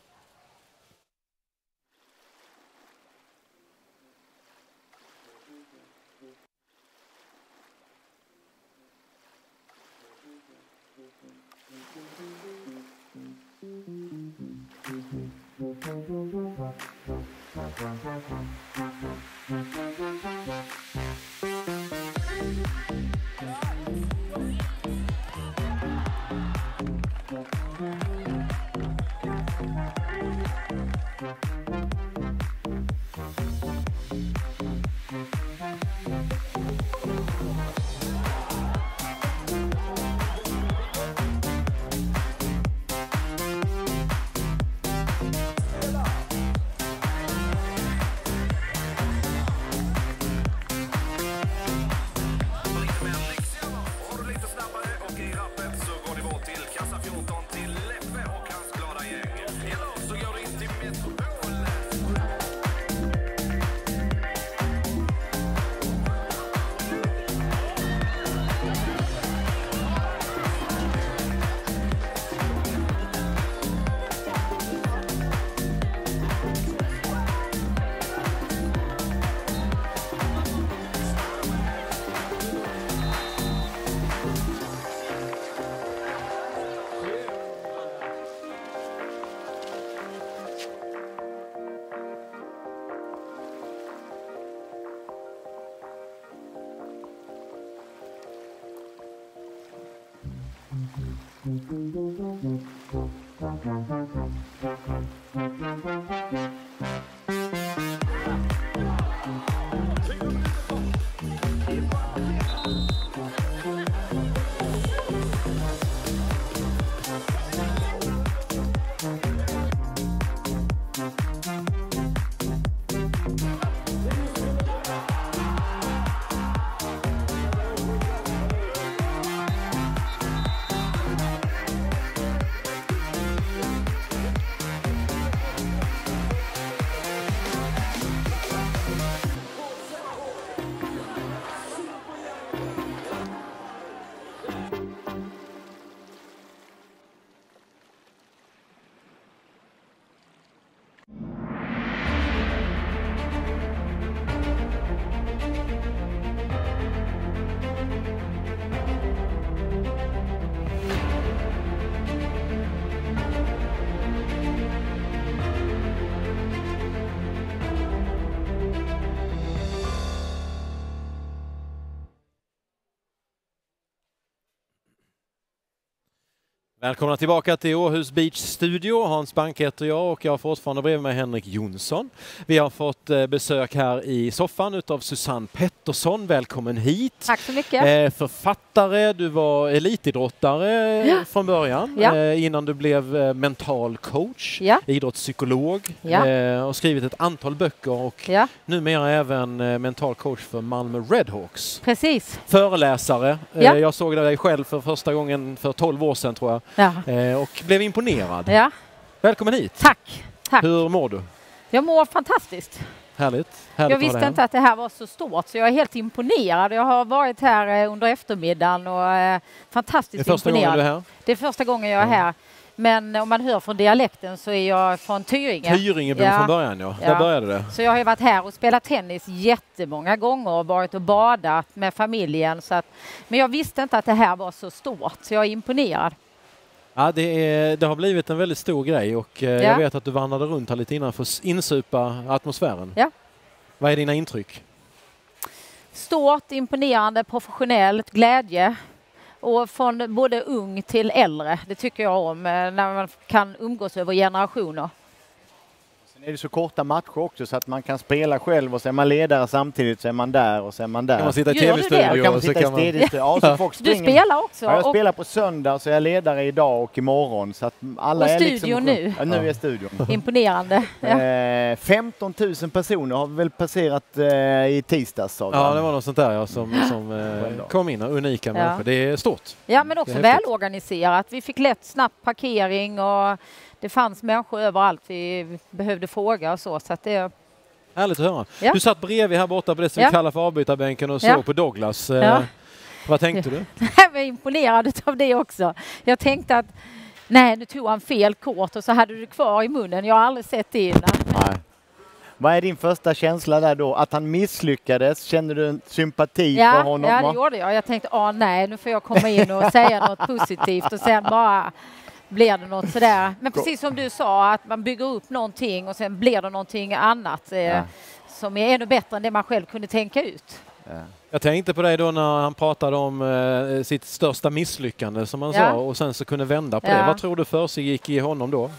Välkomna tillbaka till Åhus Beach Studio. Hans Bank heter jag och jag har fortfarande bredvid mig Henrik Jonsson. Vi har fått besök här i soffan utav Susanne Pettersson. Välkommen hit. Tack så mycket. Författare, du var elitidrottare från början innan du blev mental coach, idrottspsykolog och skrivit ett antal böcker och numera även mental coach för Malmö Redhawks. Precis. Föreläsare. Jag såg dig själv för första gången för 12 år sedan tror jag. Och blev imponerad. Välkommen hit. Tack. Hur mår du? Jag mår fantastiskt. Härligt. Jag visste inte att det här var så stort, så jag är helt imponerad. Jag har varit här under eftermiddagen och fantastiskt imponerad. Det är första gången du är här? Det är första gången jag är här. Men om man hör från dialekten så är jag från Tyringe. Tyringebo från början, ja. Där började det. Så jag har ju varit här och spelat tennis jättemånga gånger och varit och badat med familjen. Så att, men jag visste inte att det här var så stort, så jag är imponerad. Ja, det har blivit en väldigt stor grej och jag vet att du vandrade runt här lite innan för att insupa atmosfären. Ja. Vad är dina intryck? Stort, imponerande, professionellt, glädje. Och från både ung till äldre, det tycker jag om, när man kan umgås över generationer. Sen är det så korta matcher också så att man kan spela själv och så är man ledare samtidigt så är man där och så är man där. Kan man sitta i tv-studio? Kan man sitta i tv-studio? Ja, så folk du spelar också? Ja, jag spelar på söndag så är jag ledare idag och imorgon. Så att alla och är studio liksom, nu? Ja, nu är studion. Imponerande. Ja. 15 000 personer har vi väl passerat i tisdags. Ja, det var något sånt där som kom in. Unika människor. Det är stort. Ja, men också välorganiserat. Vi fick lätt snabb parkering och det fanns människor överallt vi behövde fråga och så. Så att det... Härligt att höra. Ja. Du satt bredvid här borta på det som vi kallar för avbytarbänken och såg på Douglas. Vad tänkte du? Jag var imponerad av det också. Jag tänkte att nej, nu tog han fel kort och så hade du kvar i munnen. Jag har aldrig sett det innan. Nej. Vad är din första känsla där då? Att han misslyckades? Känner du en sympati för honom? Ja, det gjorde jag. Jag tänkte, nej, nu får jag komma in och säga något positivt och sen bara blir det något sådär. Men precis som du sa, att man bygger upp någonting och sen blir det någonting annat som är ännu bättre än det man själv kunde tänka ut. Ja. Jag tänkte på dig då när han pratade om sitt största misslyckande som han sa och sen så kunde vända på det. Vad tror du för sig gick i honom då?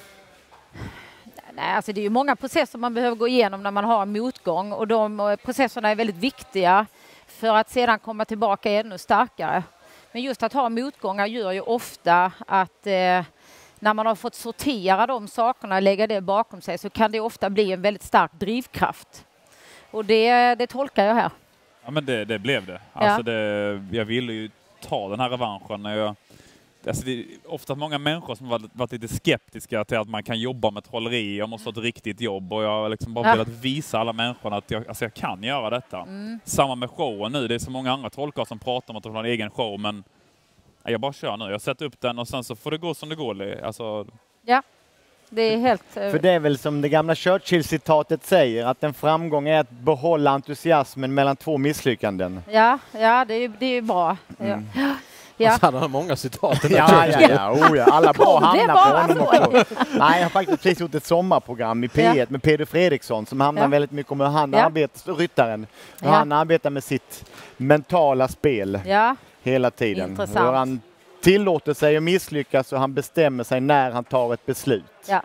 Nej, alltså det är ju många processer man behöver gå igenom när man har en motgång och de processerna är väldigt viktiga för att sedan komma tillbaka ännu starkare. Men just att ha motgångar gör ju ofta att när man har fått sortera de sakerna och lägga det bakom sig så kan det ofta bli en väldigt stark drivkraft. Och det tolkar jag här. Ja, men det blev det. Alltså jag ville ju ta den här revanschen när alltså det är ofta många människor som har varit lite skeptiska till att man kan jobba med trolleri. Jag måste ha ett riktigt jobb och jag har liksom bara velat visa alla människor att jag kan göra detta. Samma med showen nu. Det är så många andra trollkarlar som pratar om att de har en egen show, men jag bara kör nu. Jag sätter upp den och sen så får det gå som det går. Alltså... Ja, det är helt... För det är väl som det gamla Churchill-citatet säger, att en framgång är att behålla entusiasmen mellan två misslyckanden. Ja, det är bra. Ja. Han har många citat. Alla bra hamnar på honom också. Nej, jag har faktiskt precis gjort ett sommarprogram i P1 med Peder Fredriksson som handlar väldigt mycket om hur han arbetar, ryttaren, hur han arbetar med sitt mentala spel hela tiden. Hur han tillåter sig att misslyckas och han bestämmer sig när han tar ett beslut. Ja.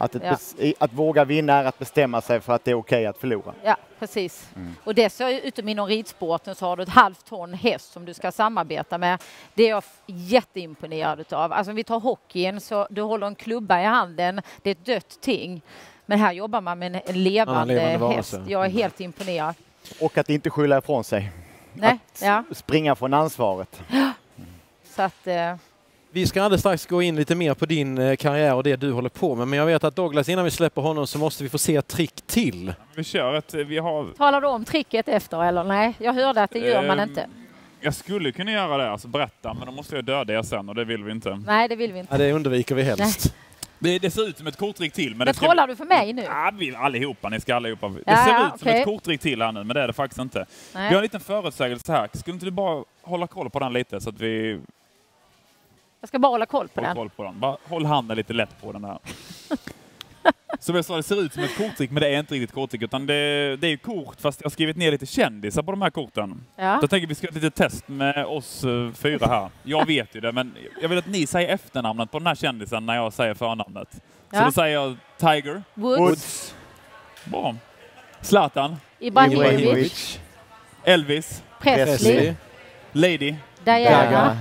Att våga vinna är att bestämma sig för att det är okej att förlora. Ja, precis. Och dessutom inom ridsporten så har du ett halvt ton häst som du ska samarbeta med. Det är jag jätteimponerad utav. Alltså om vi tar hockeyn så du håller en klubba i handen, det är ett dött ting. Men här jobbar man med en levande häst. Jag är helt imponerad. Och att inte skylla ifrån sig. Nej, att springa från ansvaret. Så att... Vi ska alldeles strax gå in lite mer på din karriär och det du håller på med. Men jag vet att Douglas, innan vi släpper honom så måste vi få se ett trick till. Vi kör ett... Talar du om tricket efter eller nej? Jag hörde att det gör man inte. Jag skulle kunna göra det, alltså berätta, men då måste jag döda er sen och det vill vi inte. Nej, det vill vi inte. Ja, det undviker vi helst. Det ser ut som ett korttrick till. Men trollar du för mig nu? Ja, allihopa. Ni ska allihopa. Det ser ut som ett korttrick till här nu, men det är det faktiskt inte. Nej. Vi har en liten förutsägelse här. Skulle inte du bara hålla koll på den lite så att vi... Jag ska bara hålla koll på den. Bara håll handen lite lätt på den här. Som jag sa, det ser ut som ett korttrick, men det är inte riktigt korttrick, utan det är ju kort, fast jag har skrivit ner lite kändisar på de här korten. Ja. Då tänker vi ska ha ett litet test med oss 4 här. Jag vet ju det, men jag vill att ni säger efternamnet på den här kändisen när jag säger förnamnet. Ja. Så då säger jag Tiger Woods. Bra. Zlatan. Ibrahimovic. Elvis. Presley. Lady. Gaga.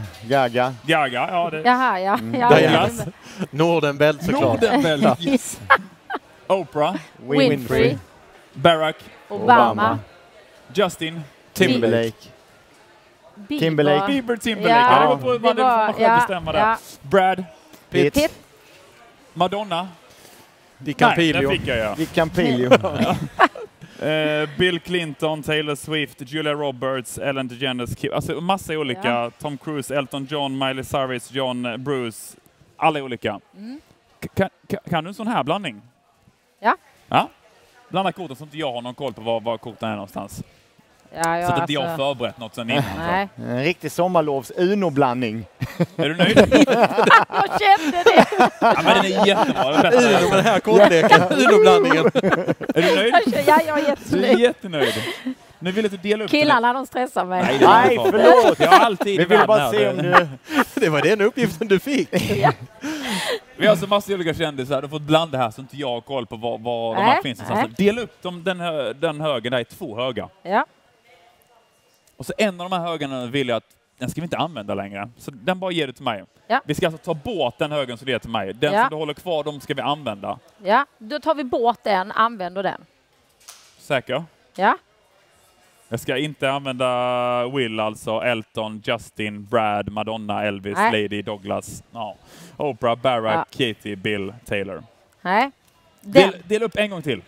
Ja, det. Jaha, ja. Douglas. Nordenbelt såklart. Nordenbelt, yes. Oprah. Winfrey. Barack. Obama. Justin. Timberlake. Timberlake. Ja. Det var på vad man själv bestämma där. Brad. Pitt. Madonna. DiCaprio. Nej, den fick jag. DiCaprio. Bill Clinton, Taylor Swift, Julia Roberts, Ellen DeGeneres, alltså massa olika. Ja. Tom Cruise, Elton John, Miley Cyrus, John Bruce. Alla olika. Kan du en sån här blandning? Ja. Ja. Blanda korten så inte jag har någon koll på var korten är någonstans. Ja, så att inte jag förberett något sen innan. Nej. En riktig sommarlovs Uno-blandning. Är du nöjd? Jag kände det. Ja, men den är jättebra. Uno med den här kortleken. Uno-blandningen. Är du nöjd? Ja, jag är jättenöjd. Du är jättenöjd. Nu vill jag att du delar upp killarna, de stressar mig. Nej, förlåt. Jag har alltid vi vill bara se om du... Det var den uppgiften du fick. Ja. Vi har så massa olika kändisar. Du har fått blanda här så inte jag har koll på var de här finns. Dela upp den högen där i 2 högar. Ja. Och så en av de här högarna vill jag att den ska vi inte använda längre. Så den bara ger du till mig. Ja. Vi ska alltså ta bort den högen så det är till mig. Den som du håller kvar, de ska vi använda. Ja, då tar vi bort den, använder den. Säker? Ja. Jag ska inte använda Will, alltså Elton, Justin, Brad, Madonna, Elvis, Lady, Douglas, Oprah, Barack, Katie, Bill, Taylor. Nej. Del upp en gång till.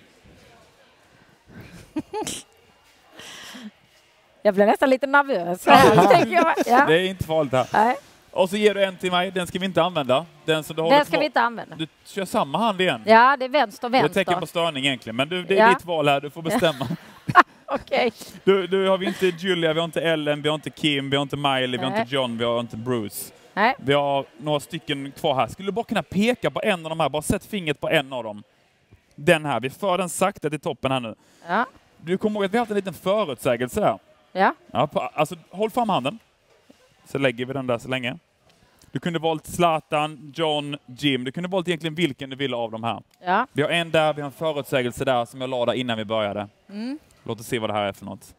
Jag blir nästan lite nervös. Ja. Det är inte farligt här. Nej. Och så ger du en till mig. Den ska vi inte använda. Den som du håller den ska vi inte använda. Du kör samma hand igen. Ja, det är vänster. Det är tecken på störning egentligen. Men det är ditt val här. Du får bestämma. Okej. Du har vi inte Julia, vi har inte Ellen, vi har inte Kim, vi har inte Miley, vi har inte John, vi har inte Bruce. Nej. Vi har några stycken kvar här. Skulle du bara kunna peka på en av de här? Bara sätt fingret på en av dem. Den här. Vi för den sakta till toppen här nu. Ja. Du kommer ihåg att vi har haft en liten förutsägelse där. Ja. Alltså, håll fram handen. Så lägger vi den där så länge. Du kunde valt Zlatan, John, Jim. Du kunde valt egentligen vilken du ville av de här. Ja. Vi har en där, vi har en förutsägelse där som jag la där innan vi började. Låt oss se vad det här är för något.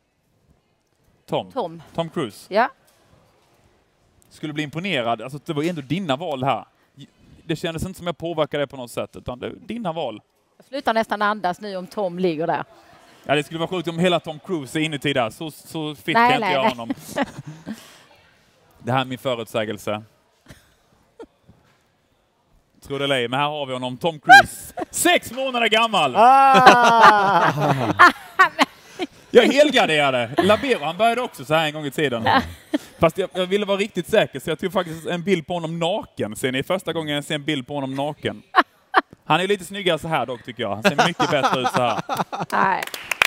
Tom Cruise. Ja. Skulle bli imponerad. Alltså, det var ändå dina val här. Det kändes inte som jag påverkade det på något sätt, utan det är dina val. Jag slutar nästan andas nu om Tom ligger där. Ja, det skulle vara sjukt om hela Tom Cruise är inuti där. Så fitt kan jag inte göra honom. Det här är min förutsägelse. Tror det eller ej, men här har vi honom. Tom Cruise. 6 månader gammal! Jag helgarderade. Labero, han började också så här en gång i tiden. Fast jag ville vara riktigt säker, så jag tog faktiskt en bild på honom naken. Ser ni första gången jag ser en bild på honom naken. Han är lite snyggare så här dock, tycker jag. Han ser mycket bättre ut så här. Nej.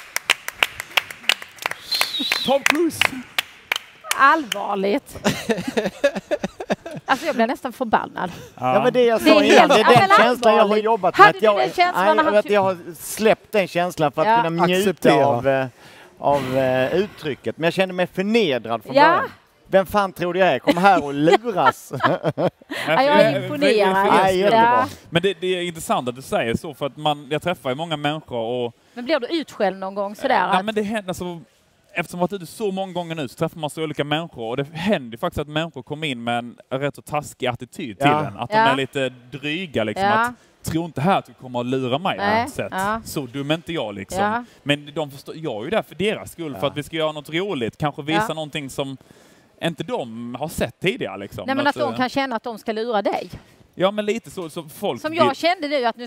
Tom Cruise! Allvarligt. Alltså jag blir nästan förbannad. Ja, men det jag sa innan, det är den känslan jag har jobbat med. Att jag har släppt den känslan för att kunna njuta av uttrycket. Men jag kände mig förnedrad från början. Vem fan tror jag är? Kom här och luras. Jag är imponerad. Men det är intressant att du säger så, för att jag träffar ju många människor och... Men blir du utskälld någon gång sådär? Ja, men det händer alltså... Eftersom jag varit ute så många gånger nu så träffar man så olika människor, och det händer faktiskt att människor kommer in med en rätt så taskig attityd till en. Att de är lite dryga liksom. Att tro inte här att du kommer att lura mig på något sätt. Så dum är inte jag liksom. Men de förstår, jag är ju där för deras skull, för att vi ska göra något roligt. Kanske visa någonting som inte de har sett tidigare liksom. Nej, men att de kan känna att de ska lura dig. Ja, men lite så folk... Som jag kände nu, att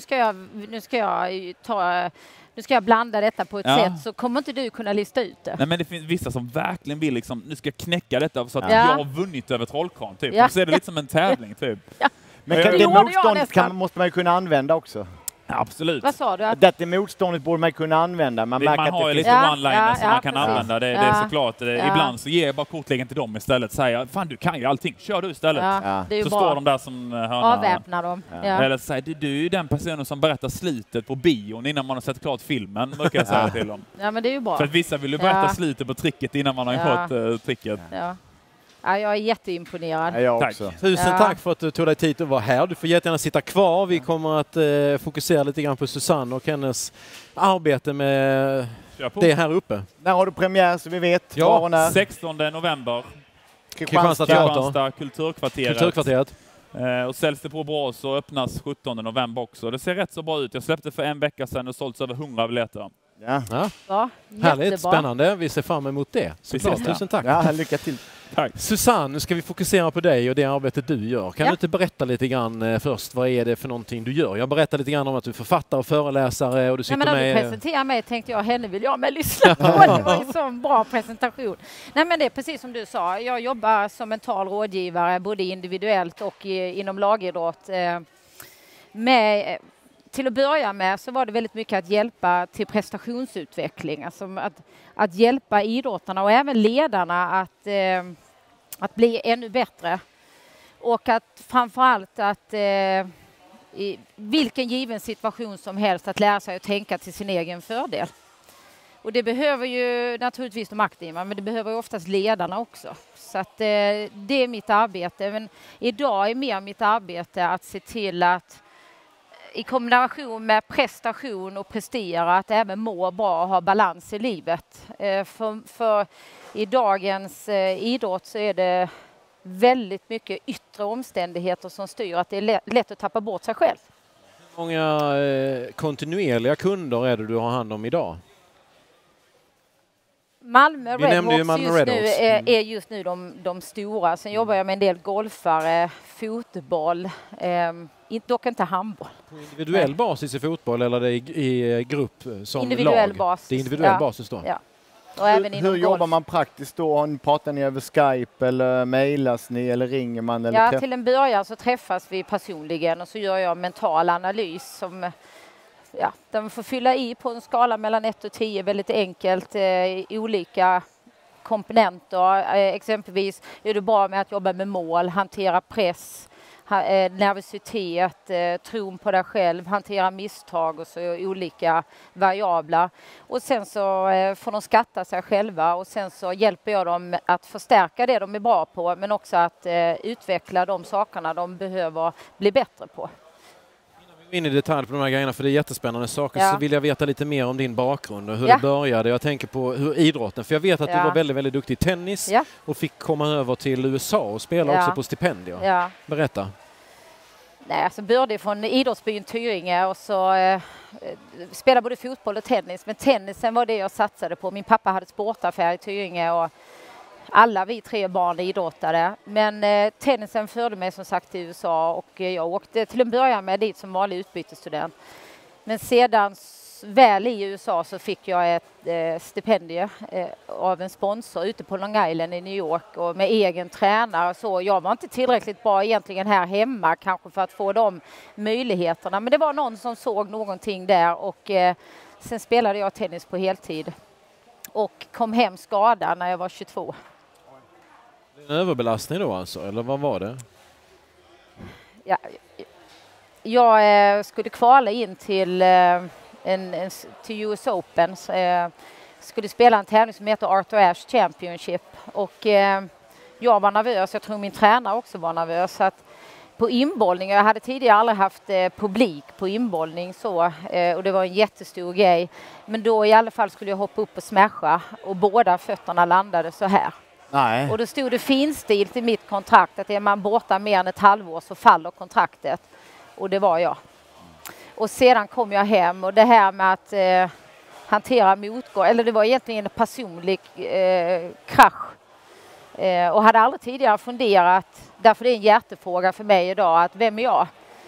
nu ska jag blanda detta på ett sätt, så kommer inte du kunna lista ut det. Nej, men det finns vissa som verkligen vill liksom, nu ska jag knäcka detta så att jag har vunnit över Trollkarlen typ. Så är det lite som en tävling typ. Men det motståndet måste man ju kunna använda också. Absolut. Vad sa du? Det motståndet borde man kunna använda. Man har ju lite one-liners som man kan använda. Det är såklart. Ibland så ger jag bara kortläggen till dem istället. Säger, fan du kan ju allting. Kör du istället. Det är så bra. Står de där som hörna. Avväpnar dem. Eller säger, du är ju den personen som berättar slutet på bion innan man har sett klart filmen. Brukar jag säga till dem. Ja, men det är ju bra. För att vissa vill ju berätta slutet på tricket innan man har fått tricket. Ja, jag är jätteimponerad. Jag också. Tusen tack för att du tog dig tid att vara här. Du får jättegärna sitta kvar. Vi kommer att fokusera lite grann på Susanne och hennes arbete med det här uppe. När har du premiär så vi vet? 16 november. Kristianstad Kulturkvarteret. Och säljs det på bra så öppnas 17 november också. Det ser rätt så bra ut. Jag släppte för en vecka sedan och sålts över 100 biljetter. Ja, härligt, spännande. Vi ser fram emot det. Tusen tack. Ja, lycka till. Tack. Susanne, nu ska vi fokusera på dig och det arbetet du gör. Kan du inte berätta lite grann först, vad är det för någonting du gör? Jag berättar lite grann om att du är författare och föreläsare och du sitter med... När du presenterar mig tänkte jag, henne vill jag med lyssna på. Det var en sån bra presentation. Nej, men det är precis som du sa. Jag jobbar som mental rådgivare både individuellt och inom lagidrott. Till att börja med så var det väldigt mycket att hjälpa till prestationsutveckling. Alltså att hjälpa idrottarna och även ledarna att bli ännu bättre. Och att framförallt att i vilken given situation som helst att lära sig att tänka till sin egen fördel. Och det behöver ju naturligtvis de aktiva, men det behöver ju oftast ledarna också. Så att det är mitt arbete. Men idag är mer mitt arbete att se till att i kombination med prestation och prestera, att även må bra och ha balans i livet. För i dagens idrott så är det väldigt mycket yttre omständigheter som styr att det är lätt att tappa bort sig själv. Hur många kontinuerliga kunder är det du har hand om idag? Malmö Redhawks är just nu de stora. Sen jobbar jag med en del golfare, fotboll, dock inte handboll. På individuell basis i fotboll eller i grupp som individuell lag? Basis. Det är individuell basis då? Ja. Och även hur jobbar man praktiskt då? Pratar ni över Skype eller mejlas ni eller ringer man? Eller till en början så träffas vi personligen och så gör jag mental analys som de får fylla i på en skala mellan 1 och 10 väldigt enkelt olika komponenter. Exempelvis är det bra med att jobba med mål, hantera press, nervositet, tron på dig själv, hantera misstag och så olika variabler. Och sen så får de skatta sig själva och sen så hjälper jag dem att förstärka det de är bra på men också att utveckla de sakerna de behöver bli bättre på. In i detalj på de här grejerna för det är jättespännande saker så vill jag veta lite mer om din bakgrund och hur det började. Jag tänker på hur idrotten, för jag vet att du var väldigt, väldigt duktig i tennis och fick komma över till USA och spela också på stipendier. Ja. Berätta. Nej, alltså började från idrottsbyn Tyringe och så spelade både fotboll och tennis. Men tennisen var det jag satsade på. Min pappa hade sportaffär i Tyringe och alla vi 3 barn idrottade. Men tennisen förde mig som sagt till USA och jag åkte till en början med dit som vanlig utbytesstudent. Men sedan väl i USA så fick jag ett stipendium av en sponsor ute på Long Island i New York och med egen tränare. Så jag var inte tillräckligt bra egentligen här hemma kanske för att få de möjligheterna. Men det var någon som såg någonting där och sen spelade jag tennis på heltid. Och kom hem skadad när jag var 22. En överbelastning då alltså, eller vad var det? Ja, jag skulle kvala in till US Open. Skulle spela en tävling som heter Arthur Ashe Championship. Och jag var nervös, jag tror min tränare också var nervös. Så att på inbollning, jag hade tidigare aldrig haft publik på inbollning så, och det var en jättestor grej. Men då i alla fall skulle jag hoppa upp och smasha och båda fötterna landade så här. Nej. Och då stod det finstilt i mitt kontrakt att är man borta mer än ett halvår så faller kontraktet. Och det var jag. Och sedan kom jag hem och det här med att hantera motgång, eller det var egentligen en personlig krasch. Och hade aldrig tidigare funderat, därför det är en hjärtefråga för mig idag, att vem är jag?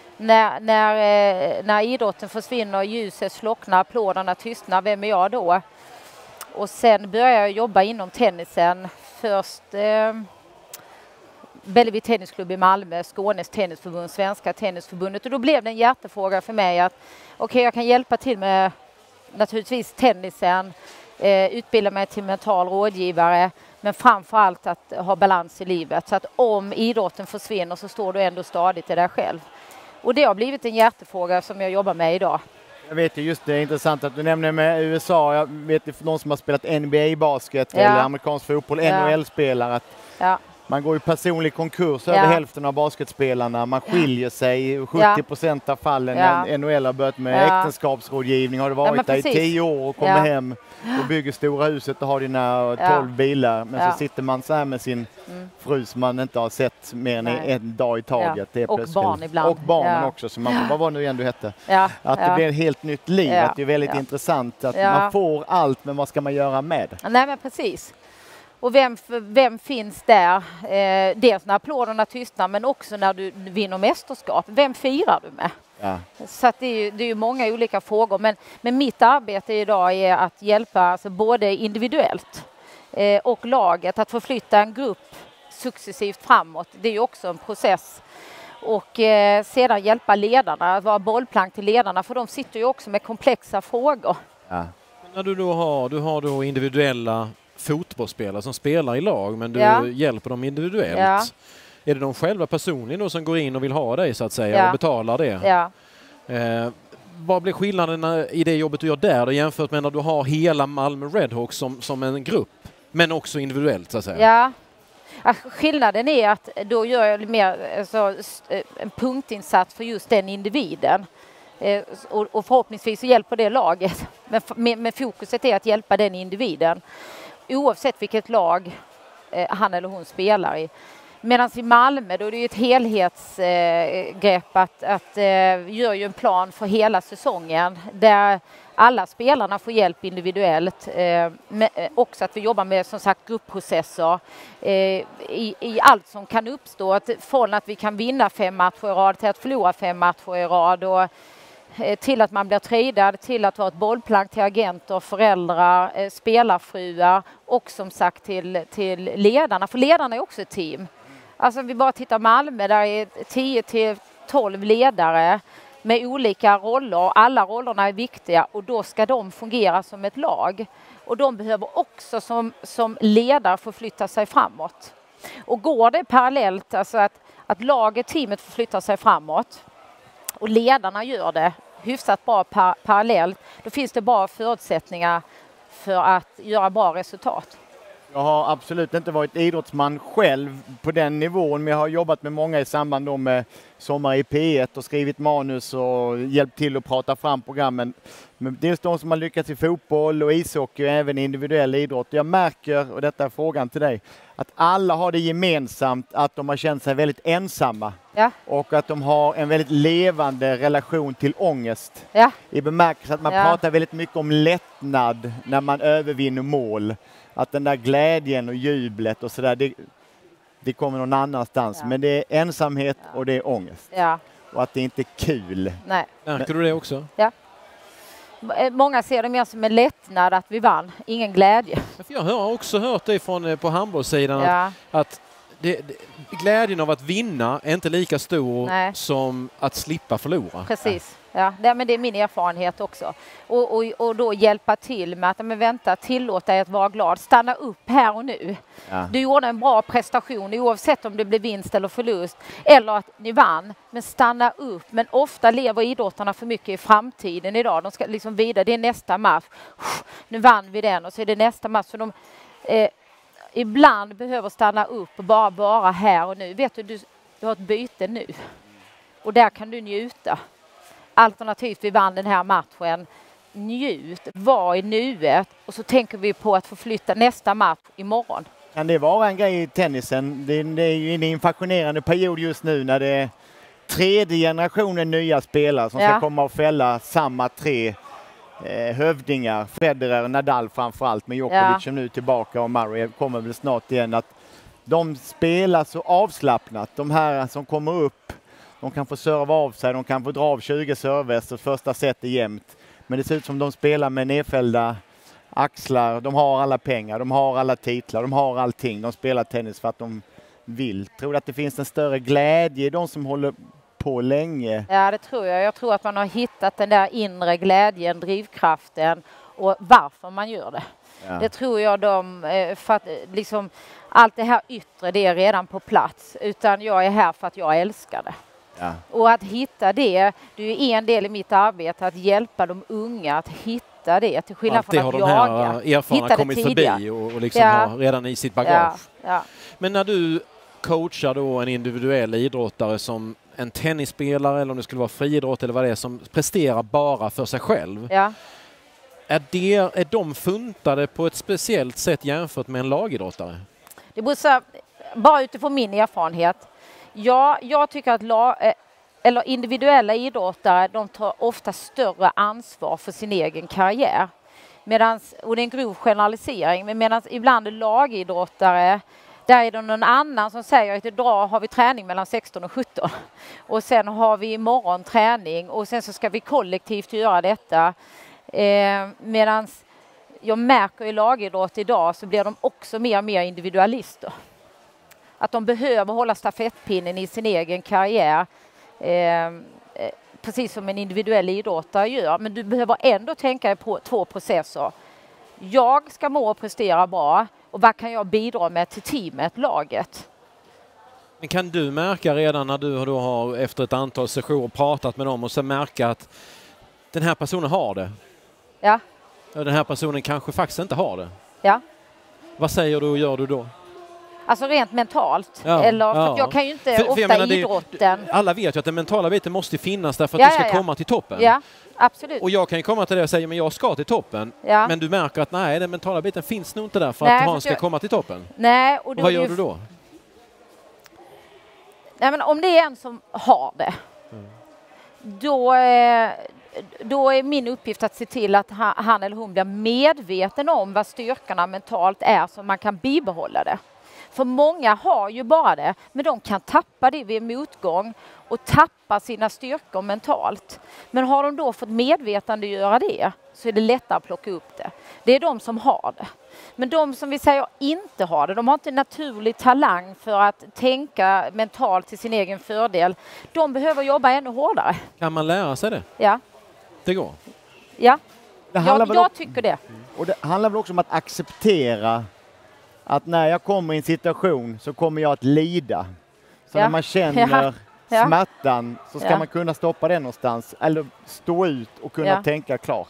När idrotten försvinner, ljuset slocknar, applåderna tystnar, vem är jag då? Och sen började jag jobba inom tennisen. Först Bellevue Tennisklubb i Malmö, Skånes tennisförbund, Svenska tennisförbundet. Och då blev det en hjärtefråga för mig att jag kan hjälpa till med naturligtvis tennisen, utbilda mig till mental rådgivare, men framförallt att ha balans i livet. Så att om idrotten försvinner så står du ändå stadigt i dig själv. Och det har blivit en hjärtefråga som jag jobbar med idag. Jag vet ju just det är intressant att du nämner med USA. Jag vet ju någon som har spelat NBA-basket eller amerikansk fotboll, NHL-spelare. Man går i personlig konkurs över hälften av basketspelarna. Man skiljer sig 70% av fallen. När NHL har börjat med äktenskapsrådgivning. Har det varit där i 10 år och kommer hem och bygger stora huset och har dina 12 bilar. Men så sitter man så här med sin fru som man inte har sett mer än en dag i taget. Det är och barn ibland. Och barnen också. Så man, vad var nu igen du hette? Att det blir ett helt nytt liv. Att det är väldigt intressant. Att man får allt, men vad ska man göra med? Nej, men precis. Och vem finns där? Dels när applåderna tystnar, men också när du vinner mästerskap. Vem firar du med? Ja. Så att det är ju många olika frågor. Men mitt arbete idag är att hjälpa alltså både individuellt och laget att förflytta en grupp successivt framåt. Det är ju också en process. Och sedan hjälpa ledarna, att vara bollplank till ledarna, för de sitter ju också med komplexa frågor. Ja. När du har då individuella fotbollsspelare som spelar i lag, men du hjälper dem individuellt. Ja. Är det de själva personligen då som går in och vill ha dig så att säga och betalar det? Ja. Vad blir skillnaden i det jobbet du gör där jämfört med när du har hela Malmö Redhawks som en grupp, men också individuellt så att säga? Ja. Skillnaden är att då gör jag mer en punktinsats för just den individen. Och förhoppningsvis så hjälper det laget. Men fokuset är att hjälpa den individen. Oavsett vilket lag han eller hon spelar i. Medan i Malmö då är det ju ett helhetsgrepp att gör ju en plan för hela säsongen där alla spelarna får hjälp individuellt. Också att vi jobbar med som sagt gruppprocesser i allt som kan uppstå. Från att vi kan vinna 5 matcher i rad till att förlora 5 matcher i rad. Och till att man blir tradad, till att vara ett bollplank till agenter, föräldrar, spelarfruar och som sagt till ledarna. För ledarna är också ett team. Alltså vi bara tittar Malmö, där är 10-12 ledare med olika roller. Alla rollerna är viktiga och då ska de fungera som ett lag. Och de behöver också som ledare förflytta sig framåt. Och går det parallellt, alltså att laget, teamet förflyttar sig framåt och ledarna gör det hyfsat bra parallellt, då finns det bra förutsättningar för att göra bra resultat. Jag har absolut inte varit idrottsman själv på den nivån, men jag har jobbat med många i samband med Sommar i P1 och skrivit manus och hjälpt till att prata fram programmen. Men dels de som har lyckats i fotboll och ishockey och även individuell idrott. Jag märker, och detta är frågan till dig, att alla har det gemensamt att de har känt sig väldigt ensamma. Ja. Och att de har en väldigt levande relation till ångest. Ja. I bemärkelse att man pratar väldigt mycket om lättnad när man övervinner mål. Att den där glädjen och jublet och sådär, det kommer någon annanstans. Ja. Men det är ensamhet och det är ångest. Ja. Och att det inte är kul. Nej. Märker du det också? Ja. Många ser det mer som en lättnad att vi vann. Ingen glädje. Jag har också hört det på handbollssidan att glädjen av att vinna är inte lika stor som att slippa förlora. Precis. Ja, men det är min erfarenhet också. Och då hjälpa till med att vänta, tillåta dig att vara glad. Stanna upp här och nu. Ja. Du gjorde en bra prestation oavsett om det blev vinst eller förlust. Eller att ni vann. Men stanna upp. Men ofta lever idrottarna för mycket i framtiden idag. De ska liksom vidare. Det är nästa match. Nu vann vi den och så är det nästa match. Så de ibland behöver stanna upp och bara vara här och nu. Vet du har ett byte nu. Och där kan du njuta. Alternativt vi vann den här matchen, njut, var i nuet och så tänker vi på att förflytta nästa match imorgon. Kan det vara en grej i tennisen? Det är ju en fascinerande period just nu när det är 3:e generationen nya spelare som ska komma och fälla samma 3 hövdingar. Federer, Nadal framförallt, med Djokovic som nu tillbaka och Murray kommer väl snart igen. Att de spelar så avslappnat, de här som kommer upp. De kan få serva av sig, de kan få dra av 20 serves och första set är jämnt. Men det ser ut som de spelar med nedfällda axlar. De har alla pengar, de har alla titlar, de har allting. De spelar tennis för att de vill. Tror du att det finns en större glädje i de som håller på länge? Ja, det tror jag. Jag tror att man har hittat den där inre glädjen, drivkraften och varför man gör det. Ja. Det tror jag för att liksom allt det här yttre, det är redan på plats. Utan jag är här för att jag älskar det. Ja. Och att hitta det är en del i mitt arbete, att hjälpa de unga att hitta det, till skillnad från att jaga. Erfarna kommit förbi och liksom har redan i sitt bagage. Ja. Ja. Men när du coachar då en individuell idrottare som en tennisspelare eller om det skulle vara friidrott eller vad det är som presterar bara för sig själv. Ja. Är de funtade på ett speciellt sätt jämfört med en lagidrottare? Det beror bara utifrån min erfarenhet. Jag tycker att individuella idrottare, de tar ofta större ansvar för sin egen karriär. Och det är en grov generalisering, men medan ibland lagidrottare, där är det någon annan som säger att idag har vi träning mellan 16 och 17 och sen har vi imorgon träning och sen så ska vi kollektivt göra detta. Medan jag märker i lagidrott idag så blir de också mer och mer individualister. Att de behöver hålla stafettpinnen i sin egen karriär. Precis som en individuell idrottare gör. Men du behöver ändå tänka på 2 processer. Jag ska må och prestera bra. Och vad kan jag bidra med till teamet, laget? Men kan du märka redan när du då har efter ett antal sessioner pratat med dem och sen märka att den här personen har det? Ja. Och den här personen kanske faktiskt inte har det? Ja. Vad säger du och gör du då? Alltså rent mentalt. För jag kan ju inte ofta idrotten. Alla vet ju att den mentala biten måste finnas därför att du ska komma till toppen. Ja, absolut. Och jag kan ju komma till det och säga men jag ska till toppen. Ja. Men du märker att nej, den mentala biten finns nog inte där för att han ska komma till toppen. Nej, och vad gör du då? Nej, men om det är en som har det, då är min uppgift att se till att han eller hon blir medveten om vad styrkorna mentalt är så man kan bibehålla det. För många har ju bara det, men de kan tappa det vid motgång och tappa sina styrkor mentalt. Men har de då fått medvetande göra det så är det lättare att plocka upp det. Det är de som har det. Men de som vi säger inte har det, de har inte naturlig talang för att tänka mentalt till sin egen fördel. De behöver jobba ännu hårdare. Kan man lära sig det? Ja. Det går? Ja, jag tycker det. Och det handlar väl också om att acceptera att när jag kommer i en situation så kommer jag att lida. Så när man känner smärtan så ska man kunna stoppa den någonstans. Eller stå ut och kunna tänka klart.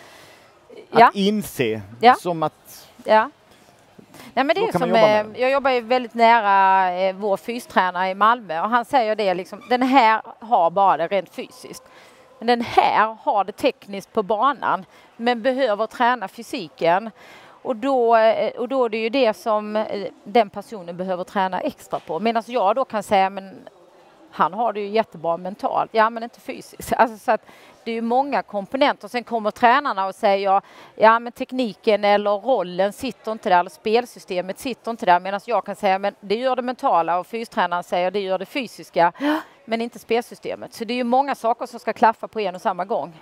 Att inse. Som att... Ja. Nej, men det är som, jag jobbar ju väldigt nära vår fystränare i Malmö. Och han säger det liksom, den här har bara det rent fysiskt. Men den här har det tekniskt på banan. Men behöver träna fysiken. Och då är det ju det som den personen behöver träna extra på. Medan jag då kan säga, men han har det ju jättebra mentalt. Ja, men inte fysiskt. Alltså, så att det är ju många komponenter. Sen kommer tränarna och säger, ja men tekniken eller rollen sitter inte där. Eller spelsystemet sitter inte där. Medan jag kan säga, men det gör det mentala. Och fystränaren säger, det gör det fysiska. Men inte spelsystemet. Så det är ju många saker som ska klaffa på en och samma gång.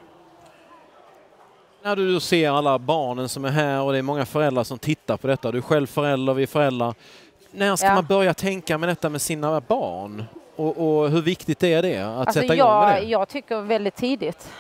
När du ser alla barnen som är här och det är många föräldrar som tittar på detta. Du är själv förälder, vi är föräldrar. När ska man börja tänka med detta med sina barn? Och hur viktigt är det att sätta igång med det? Jag tycker väldigt tidigt.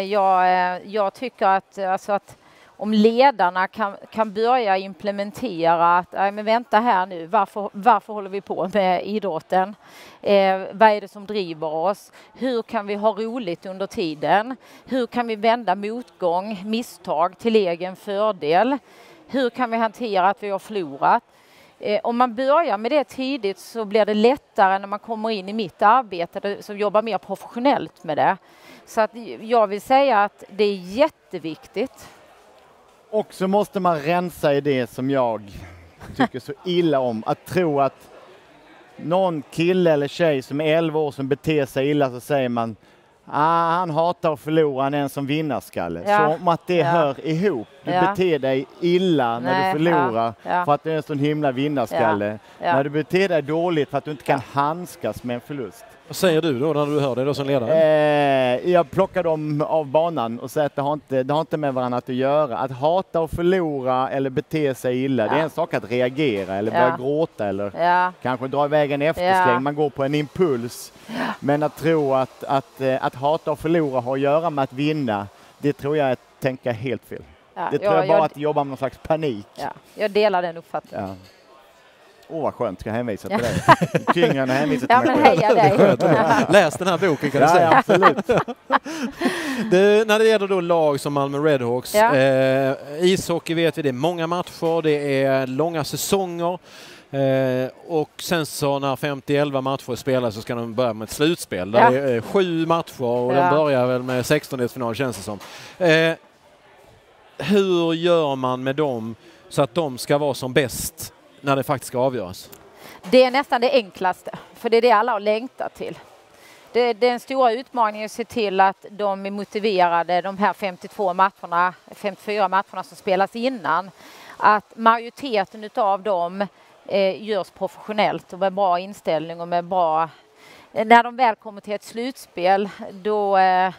Jag tycker att om ledarna kan börja implementera att men vänta här nu, varför håller vi på med idrotten? Vad är det som driver oss? Hur kan vi ha roligt under tiden? Hur kan vi vända motgång, misstag till egen fördel? Hur kan vi hantera att vi har förlorat? Om man börjar med det tidigt så blir det lättare när man kommer in i mitt arbete som jobbar mer professionellt med det. Så att jag vill säga att det är jätteviktigt. Och så måste man rensa i det som jag tycker så illa om. Att tro att någon kille eller tjej som är 11 år som beter sig illa så säger man han hatar att förlora, han är en som vinnarskalle. Så om att det hör ihop. Du beter dig illa när du förlorar för att du är en sån himla vinnarskalle. När du beter dig dåligt för att du inte kan handskas med en förlust. Vad säger du då när du hör det då som ledare? Jag plockar dem av banan och säger att det har inte med varandra att göra. Att hata och förlora eller bete sig illa, det är en sak att reagera eller börja gråta eller kanske dra iväg en eftersläng. Man går på en impuls. Men att tro att hata och förlora har att göra med att vinna, det tror jag är att tänka helt fel. Det tror jag bara att jobba med någon slags panik. Jag delar den uppfattningen. Vad skönt, ska jag hänvisa till dig. Tyngre än att hänvisa till mig. Men heja dig. Läs den här boken kan du säga. Ja, absolut. När det gäller då lag som Malmö Redhawks, ishockey vet vi, det är många matcher, det är långa säsonger. Och sen så när 50-11 matcher spelas så ska de börja med ett slutspel. Där det är 7 matcher och de börjar väl med 16-delsfinal känns det som. Hur gör man med dem så att de ska vara som bäst när det faktiskt ska avgöras? Det är nästan det enklaste, för det är det alla har längtat till. Det är den stora utmaningen att se till att de är motiverade, de här 54 matcherna som spelas innan. Att majoriteten av dem görs professionellt och med bra inställning och med bra... När de väl kommer till ett slutspel, då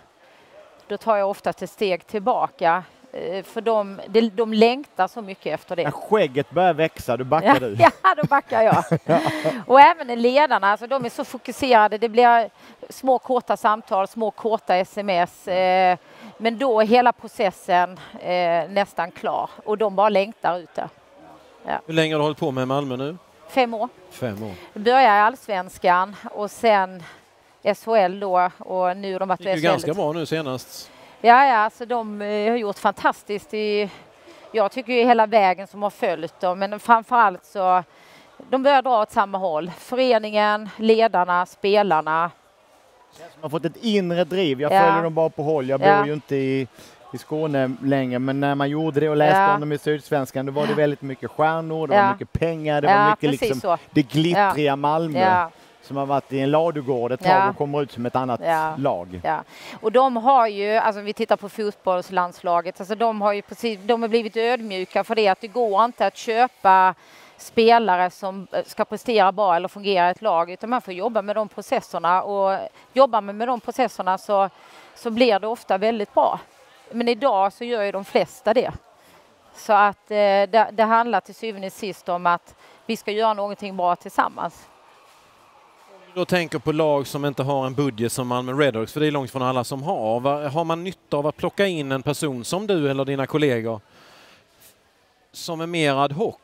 tar jag oftast ett steg tillbaka. För de längtar så mycket efter det. När skägget börjar växa, då backar du. Ja, då backar jag. Och även ledarna, alltså de är så fokuserade. Det blir små korta samtal, små korta sms. Men då är hela processen nästan klar. Och de bara längtar ute. Ja. Hur länge har du hållit på med Malmö nu? 5 år. 5 år. Jag började i Allsvenskan och sen SHL då. Och nu har de varit det är ju ganska bra nu senast. Ja, alltså de har gjort fantastiskt jag tycker ju hela vägen som har följt dem, men framförallt så de börjar dra åt samma håll. Föreningen, ledarna, spelarna. Man har fått ett inre driv. Jag följer dem bara på håll. Jag bor ju inte i Skåne längre, men när man gjorde det och läste om dem i Sydsvenskan, då var det väldigt mycket stjärnor, det var mycket pengar, det var mycket liksom så. Det glittriga Malmö. Som har varit i en ladugård ett tag och kommer ut som ett annat lag. Ja. Och de har ju, alltså vi tittar på fotbollslandslaget, alltså de har blivit ödmjuka för det att det går inte att köpa spelare som ska prestera bra eller fungera i ett lag, utan man får jobba med de processerna, och jobbar man med de processerna så blir det ofta väldigt bra. Men idag så gör ju de flesta det. Så att det handlar till syvende och sist om att vi ska göra någonting bra tillsammans. Då tänker på lag som inte har en budget som Malmö Redhawks, för det är långt från alla som har. Har man nytta av att plocka in en person som du eller dina kollegor som är mer ad hoc?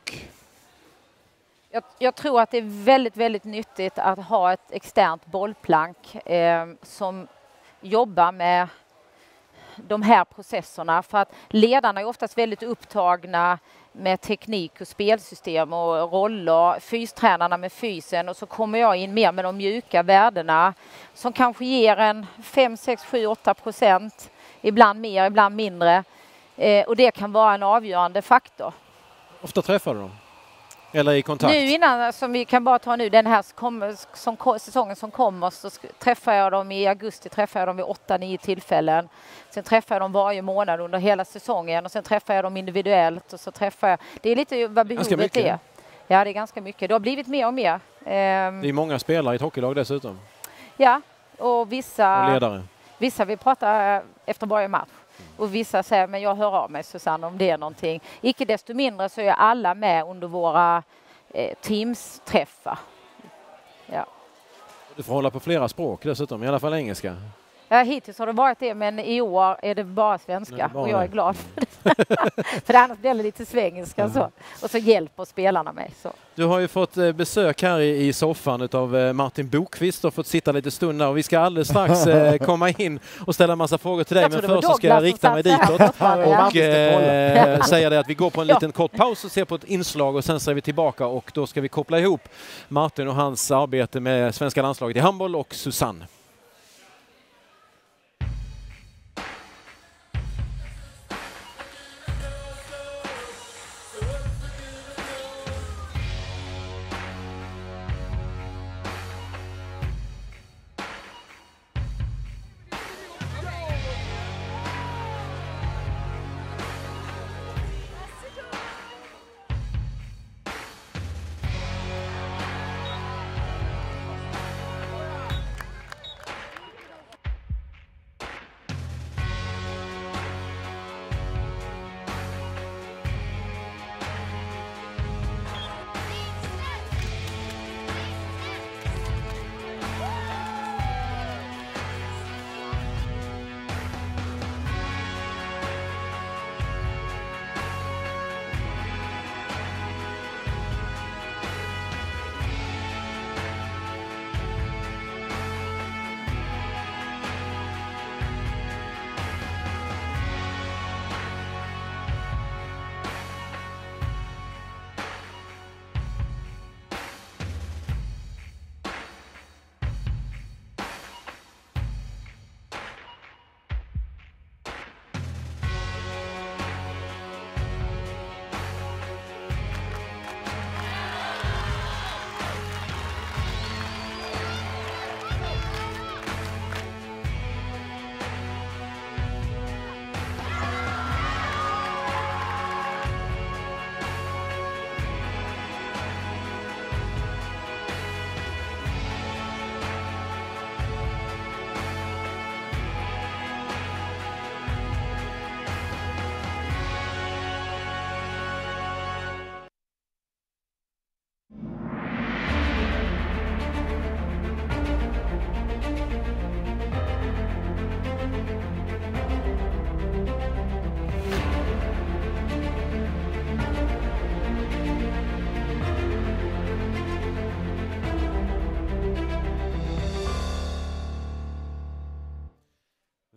Jag tror att det är väldigt, väldigt nyttigt att ha ett externt bollplank som jobbar med de här processerna, för att ledarna är oftast väldigt upptagna med teknik och spelsystem och roller, fystränarna med fysen, och så kommer jag in mer med de mjuka värdena som kanske ger en 5, 6, 7, 8%, ibland mer, ibland mindre, och det kan vara en avgörande faktor. Ofta träffar du dem? Eller i kontakt? Nu innan, som vi kan bara ta nu, den här säsongen som kommer, så träffar jag dem i augusti, träffar jag dem vid 8-9 tillfällen. Sen träffar jag dem varje månad under hela säsongen, och sen träffar jag dem individuellt, och så träffar jag... Det är lite vad behovet är. Ja, det är ganska mycket. Det har blivit mer och mer. Det är många spelare i ett hockeylag dessutom. Ja, och vissa... Och ledare. Vissa vill prata efter varje match. Och vissa säger, men jag hör av mig Susanne om det är någonting. Icke desto mindre så är alla med under våra teamsträffar. Ja. Du får hålla på flera språk dessutom, i alla fall engelska. Ja, hittills har det varit det, men i år är det bara svenska. Och jag är glad för det. För annars blir det lite svengelska. Så. Och så hjälper spelarna mig. Så. Du har ju fått besök här i soffan av Martin Bokvist och fått sitta lite stund där. Och vi ska alldeles strax komma in och ställa en massa frågor till dig. Men först så ska jag rikta mig ditåt och säga det att vi går på en liten kort paus och ser på ett inslag, och sen så är vi tillbaka, och då ska vi koppla ihop Martin och hans arbete med svenska landslaget i handboll och Susanne.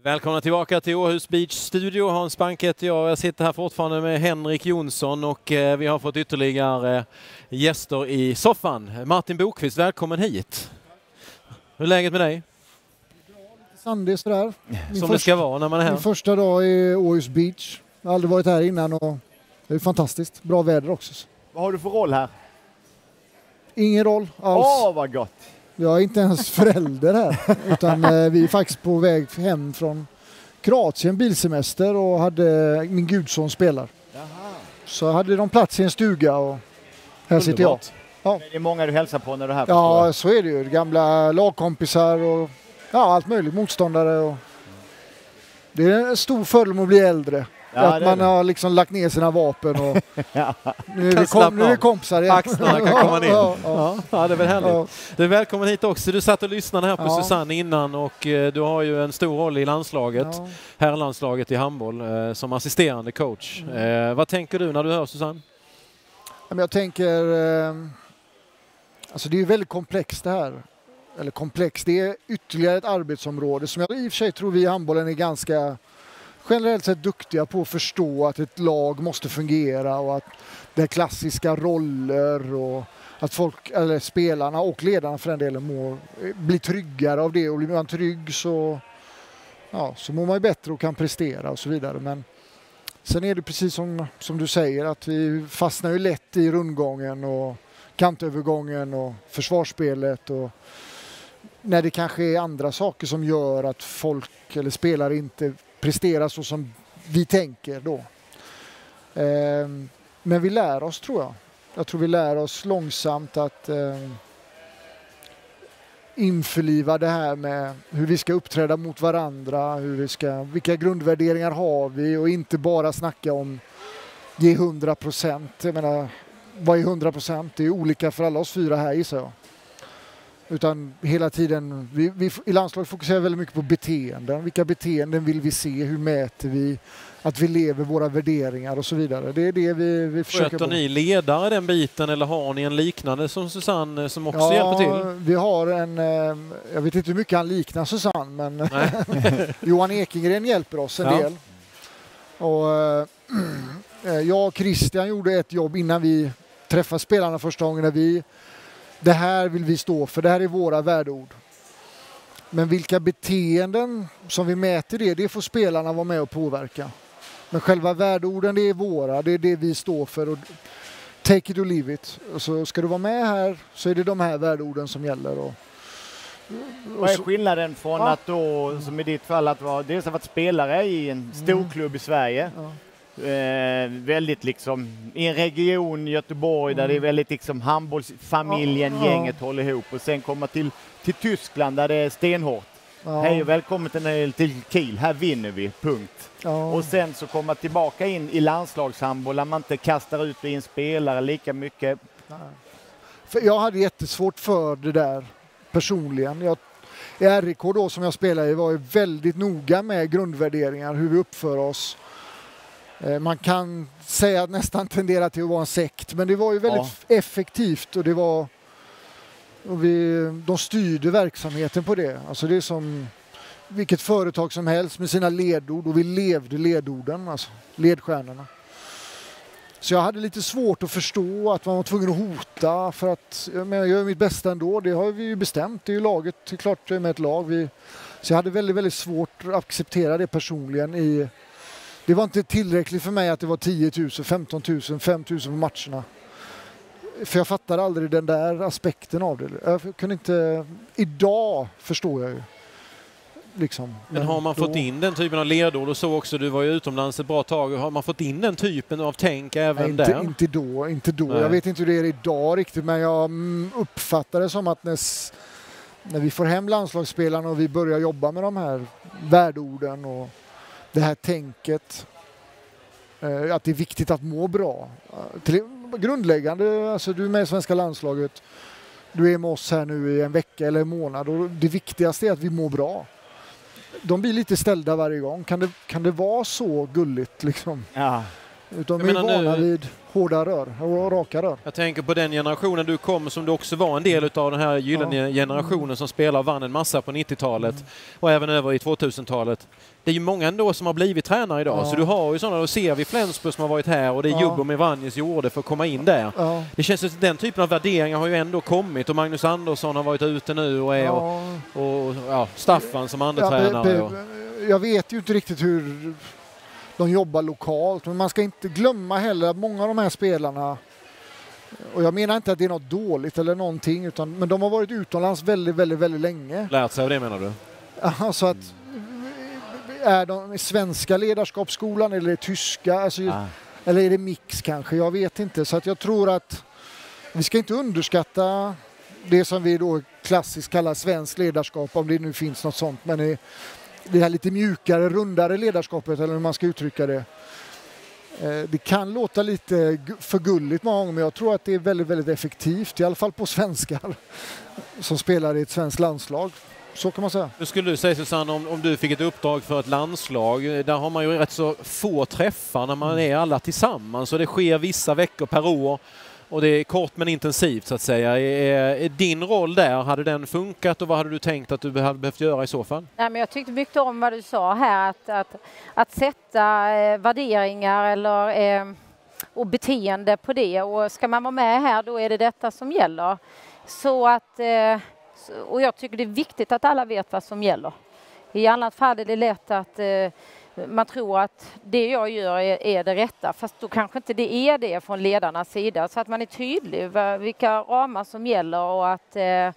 Välkomna tillbaka till Åhus Beach Studio. Hans Bank heter jag sitter här fortfarande med Henrik Jonsson och vi har fått ytterligare gäster i soffan. Martin Bokvist, välkommen hit. Hur är läget med dig? Sandig sådär. Som det ska vara när man är här. Min första dag i Åhus Beach. Jag har aldrig varit här innan och det är fantastiskt. Bra väder också. Vad har du för roll här? Ingen roll alls. Vad gott! Jag är inte ens förälder här. Utan vi är faktiskt på väg hem från Kroatien bilsemester och hade min gudson spelar. Jaha. Så hade de plats i en stuga och här sitter jag. Ja. Det är många du hälsar på när du är här. Ja, så är det ju. Gamla lagkompisar och allt möjligt. Motståndare. Och det är en stor fördel att bli äldre. Ja, att man har liksom lagt ner sina vapen och nu är vi kompisar igen. Axlarna kan komma ner. Ja, det är väl härligt. Ja. Du är välkommen hit också. Du satt och lyssnade här på Susanne innan och du har ju en stor roll i landslaget, herrlandslaget i handboll, som assisterande coach. Vad tänker du när du hör Susanne? Jag tänker, alltså det är väldigt komplext det här. Eller komplext, det är ytterligare ett arbetsområde som jag i och för sig tror vi i handbollen är ganska generellt sett duktiga på att förstå att ett lag måste fungera och att det är klassiska roller och att folk, eller spelarna och ledarna för den delen blir tryggare av det och blir man trygg så mår man ju bättre och kan prestera och så vidare. Men sen är det precis som du säger att vi fastnar ju lätt i rundgången och kantövergången och försvarsspelet och när det kanske är andra saker som gör att folk eller spelare inte presterar så som vi tänker då. Men vi lär oss tror jag. Jag tror vi lär oss långsamt att införliva det här med hur vi ska uppträda mot varandra, vilka grundvärderingar har vi och inte bara snacka om ge 100%. Jag menar, vad är 100%? Det är olika för alla oss fyra här gissar jag. Utan hela tiden, vi i landslaget fokuserar väldigt mycket på beteenden. Vilka beteenden vill vi se? Hur mäter vi? Att vi lever våra värderingar och så vidare. Det är det vi försöker på. Sköter ni ledare den biten eller har ni en liknande som Susanne som också hjälper till? Vi har jag vet inte hur mycket han liknar Susanne men Johan Ekengren hjälper oss en del. Och jag och Christian gjorde ett jobb innan vi träffade spelarna första gången det här vill vi stå för, det här är våra värdeord. Men vilka beteenden som vi mäter det får spelarna vara med och påverka. Men själva värdeorden, det är våra, det är det vi står för. Och take it or leave it. Och så ska du vara med här så är det de här värdeorden som gäller. Vad är skillnaden från att då, som i ditt fall, att vara dels varit spelare i en stor klubb i Sverige? Väldigt liksom i en region Göteborg där det är väldigt liksom handbollsfamiljen, gänget håller ihop och sen komma till Tyskland där det är stenhårt. Hej och välkommen till Kiel, här vinner vi, punkt. Och sen så komma tillbaka in i landslagshandboll där man inte kastar ut i en spelare lika mycket. För jag hade jättesvårt för det där personligen. I RIK då som jag spelade i var ju väldigt noga med grundvärderingar, hur vi uppför oss. Man kan säga att nästan tenderar till att vara en sekt, men det var ju väldigt effektivt och de styrde verksamheten på det. Alltså det är som vilket företag som helst med sina ledord och vi levde ledorden, alltså ledstjärnorna. Så jag hade lite svårt att förstå att man var tvungen att hota för att jag gör mitt bästa ändå. Det har vi ju bestämt, det är ju laget, det är klart med ett lag. Så jag hade väldigt, väldigt svårt att acceptera det personligen. Det var inte tillräckligt för mig att det var 10 000, 15 000, 5 000 på matcherna. För jag fattade aldrig den där aspekten av det. Jag kunde inte... Idag förstår jag ju. Liksom. Men har man fått in den typen av ledord och så också, du var ju utomlands ett bra tag, har man fått in den typen av tänk även där? Inte då. Jag vet inte hur det är idag riktigt, men jag uppfattar det som att när vi får hem landslagsspelarna och vi börjar jobba med de här värdeorden och det här tänket, att det är viktigt att må bra. Grundläggande, alltså du är med i svenska landslaget, du är med oss här nu i en vecka eller en månad och det viktigaste är att vi mår bra. De blir lite ställda varje gång. Kan det vara så gulligt liksom? Ja. Utan de är vana vid hårda rör och raka rör. Jag tänker på den generationen du kom som du också var en del av den här gyllene generationen som spelar och vann en massa på 90-talet och även över i 2000-talet. Det är ju många ändå som har blivit tränare idag. Så du har ju sådana, då ser vi Flensburg som har varit här och det är Jubbo Vanjes gjorde för att komma in där. Det känns som att den typen av värderingar har ju ändå kommit och Magnus Andersson har varit ute nu och är och Staffan som andra tränare. Jag vet ju inte riktigt hur de jobbar lokalt, men man ska inte glömma heller att många av de här spelarna, och jag menar inte att det är något dåligt eller någonting, men de har varit utomlands väldigt, väldigt, väldigt länge. Lärt sig av det menar du? Alltså att är de i svenska ledarskapsskolan eller är det tyska, alltså, eller är det mix kanske, jag vet inte. Så att jag tror att vi ska inte underskatta det som vi då klassiskt kallar svensk ledarskap, om det nu finns något sånt, men det här lite mjukare, rundare ledarskapet, eller hur man ska uttrycka det. Det kan låta lite för gulligt många gånger, men jag tror att det är väldigt, väldigt effektivt, i alla fall på svenskar som spelar i ett svenskt landslag. Så kan man säga. Hur skulle du säga, Susanne, om du fick ett uppdrag för ett landslag? Där har man ju rätt så få träffar när man är alla tillsammans, och det sker vissa veckor per år. Och det är kort men intensivt så att säga. Är din roll där, hade den funkat och vad hade du tänkt att du hade behövt göra i så fall? Nej, men jag tyckte mycket om vad du sa här, att sätta värderingar eller och beteende på det, och ska man vara med här då är det detta som gäller. Så att, och jag tycker det är viktigt att alla vet vad som gäller. I annat fall är det lätt att man tror att det jag gör är det rätta, fast då kanske inte det är det från ledarnas sida. Så att man är tydlig vilka ramar som gäller och att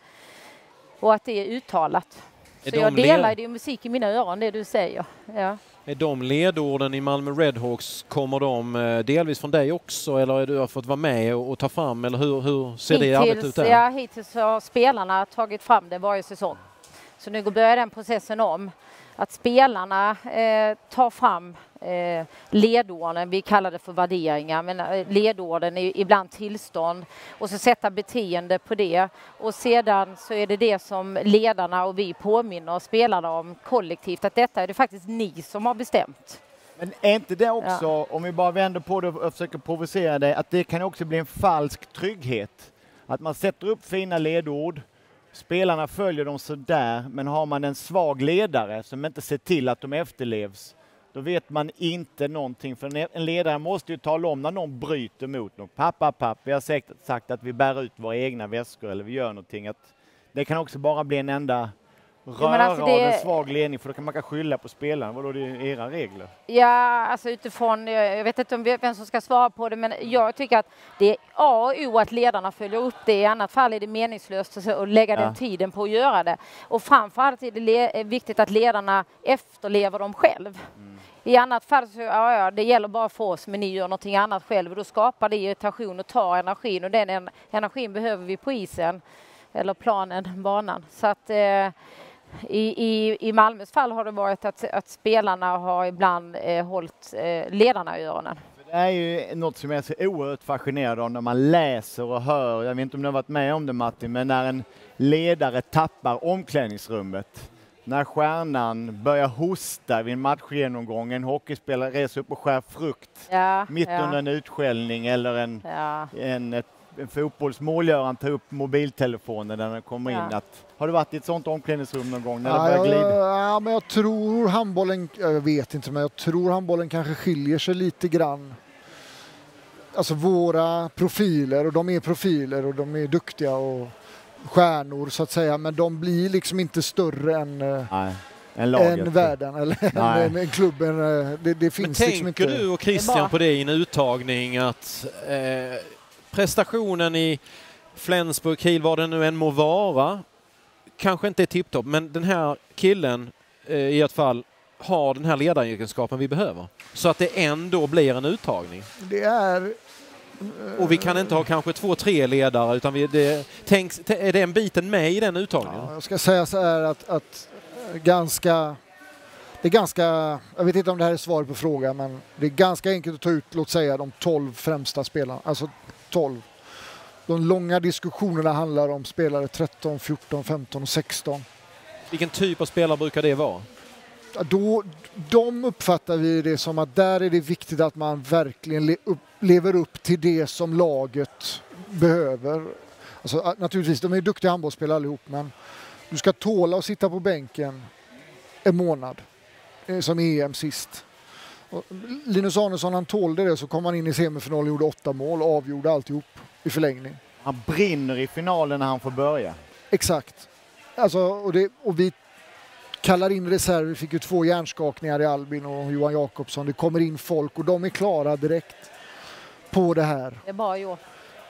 det är uttalat. Så jag delar det musik i mina öron, det du säger. Ja. Är de ledorden i Malmö Redhawks, kommer de delvis från dig också, eller du har fått vara med och ta fram, eller hur ser det arbetet ut där? Ja, hittills har spelarna tagit fram det varje säsong. Så nu börjar den processen om. Att spelarna tar fram ledorden, vi kallar det för värderingar, men ledorden är ibland tillstånd, och så sätta beteende på det, och sedan så är det som ledarna och vi påminner spelarna om kollektivt, att detta är det faktiskt ni som har bestämt. Men är inte det också, om vi bara vänder på det och försöker provocera det, att det kan också bli en falsk trygghet? Att man sätter upp fina ledord, spelarna följer dem så där, men har man en svag ledare som inte ser till att de efterlevs, då vet man inte någonting. För en ledare måste ju tala om när någon bryter mot något. Pappa, vi har sagt att vi bär ut våra egna väskor eller vi gör någonting. Att det kan också bara bli en enda röra av en svag ledning, för då kan man skylla på spelaren. Vadå, det är era regler? Ja, alltså utifrån, jag vet inte om vem som ska svara på det, men jag tycker att det är A och O att ledarna följer upp det. I annat fall är det meningslöst att lägga den tiden på att göra det. Och framförallt är det viktigt att ledarna efterlever dem själv. I annat fall så, det gäller bara för oss, men ni gör någonting annat själv, och då skapar det irritation och tar energin, och den energin behöver vi på isen, eller planen, banan. Så att i Malmös fall har det varit att spelarna har ibland hållit ledarna i öronen. Det är ju något som jag är så oerhört fascinerad av när man läser och hör. Jag vet inte om du har varit med om det, Martin, men när en ledare tappar omklädningsrummet. När stjärnan börjar hosta vid en matchgenomgång, en hockeyspelare reser upp och skär frukt mitt under en utskällning, eller en fotbollsmålgöraren tar upp mobiltelefonen när den kommer in. Har du varit i ett sånt omklädningsrum någon gång när det börjar glida? Ja, men jag tror handbollen, jag vet inte, men jag tror handbollen kanske skiljer sig lite grann. Alltså våra profiler, och de är profiler och de är duktiga och stjärnor så att säga, men de blir liksom inte större än världen eller en klubben. Det finns men liksom inte. Tänker du och Christian på det i en uttagning, att prestationen i Flensburg, Kiel, vad det nu än må vara, kanske inte är tipptopp, men den här killen i ett fall har den här ledaregenskapen vi behöver, så att det ändå blir en uttagning? Det är... Och vi kan inte ha kanske 2-3 ledare, utan är det en biten med i den uttagningen? Ja, jag ska säga så här att det är ganska, jag vet inte om det här är svar på frågan, men det är ganska enkelt att ta ut, låt säga, de 12 främsta spelarna, alltså 12. De långa diskussionerna handlar om spelare 13, 14, 15 och 16. Vilken typ av spelare brukar det vara? De uppfattar vi det som att där är det viktigt att man verkligen lever upp till det som laget behöver. Alltså, naturligtvis, de är duktiga handbollsspelare allihop, men du ska tåla att sitta på bänken en månad som EM sist. Och Linus Arnesson, han tålde det, så kom han in i semifinalen och gjorde 8 mål och avgjorde alltihop i förlängning. Han brinner i finalen när han får börja. Exakt. Alltså, och vi kallar in reserver. Vi fick ju 2 hjärnskakningar i Albin och Johan Jakobsson. Det kommer in folk och de är klara direkt på det här. Det är bara gjort.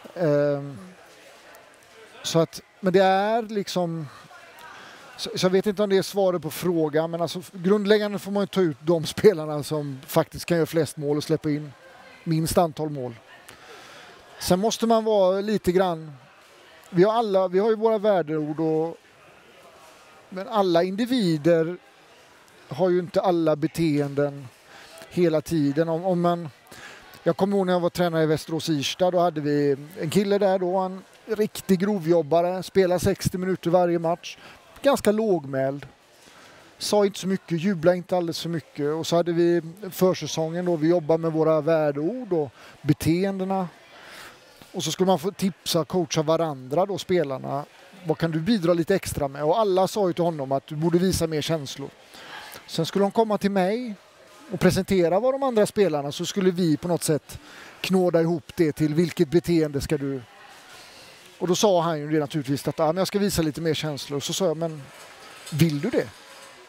Så att, men det är liksom... Så jag vet inte om det är svaret på frågan, men alltså, grundläggande får man ju ta ut de spelarna som faktiskt kan göra flest mål och släppa in minst antal mål. Sen måste man vara lite grann... Vi har ju våra värdeord, men alla individer har ju inte alla beteenden hela tiden. Jag kommer ihåg när jag var tränare i Västerås Irstad, då hade vi en kille där då, en riktig grovjobbare, spelar 60 minuter varje match. Ganska lågmäld. Sa inte så mycket, jublade inte alldeles för mycket. Och så hade vi försäsongen då, vi jobbade med våra värdeord och beteendena. Och så skulle man få tipsa, coacha varandra då, spelarna. Vad kan du bidra lite extra med? Och alla sa ju till honom att du borde visa mer känslor. Sen skulle de komma till mig och presentera vad de andra spelarna, så skulle vi på något sätt knåda ihop det till vilket beteende ska du... Och då sa han ju det naturligtvis att men jag ska visa lite mer känslor. Så sa jag, men vill du det?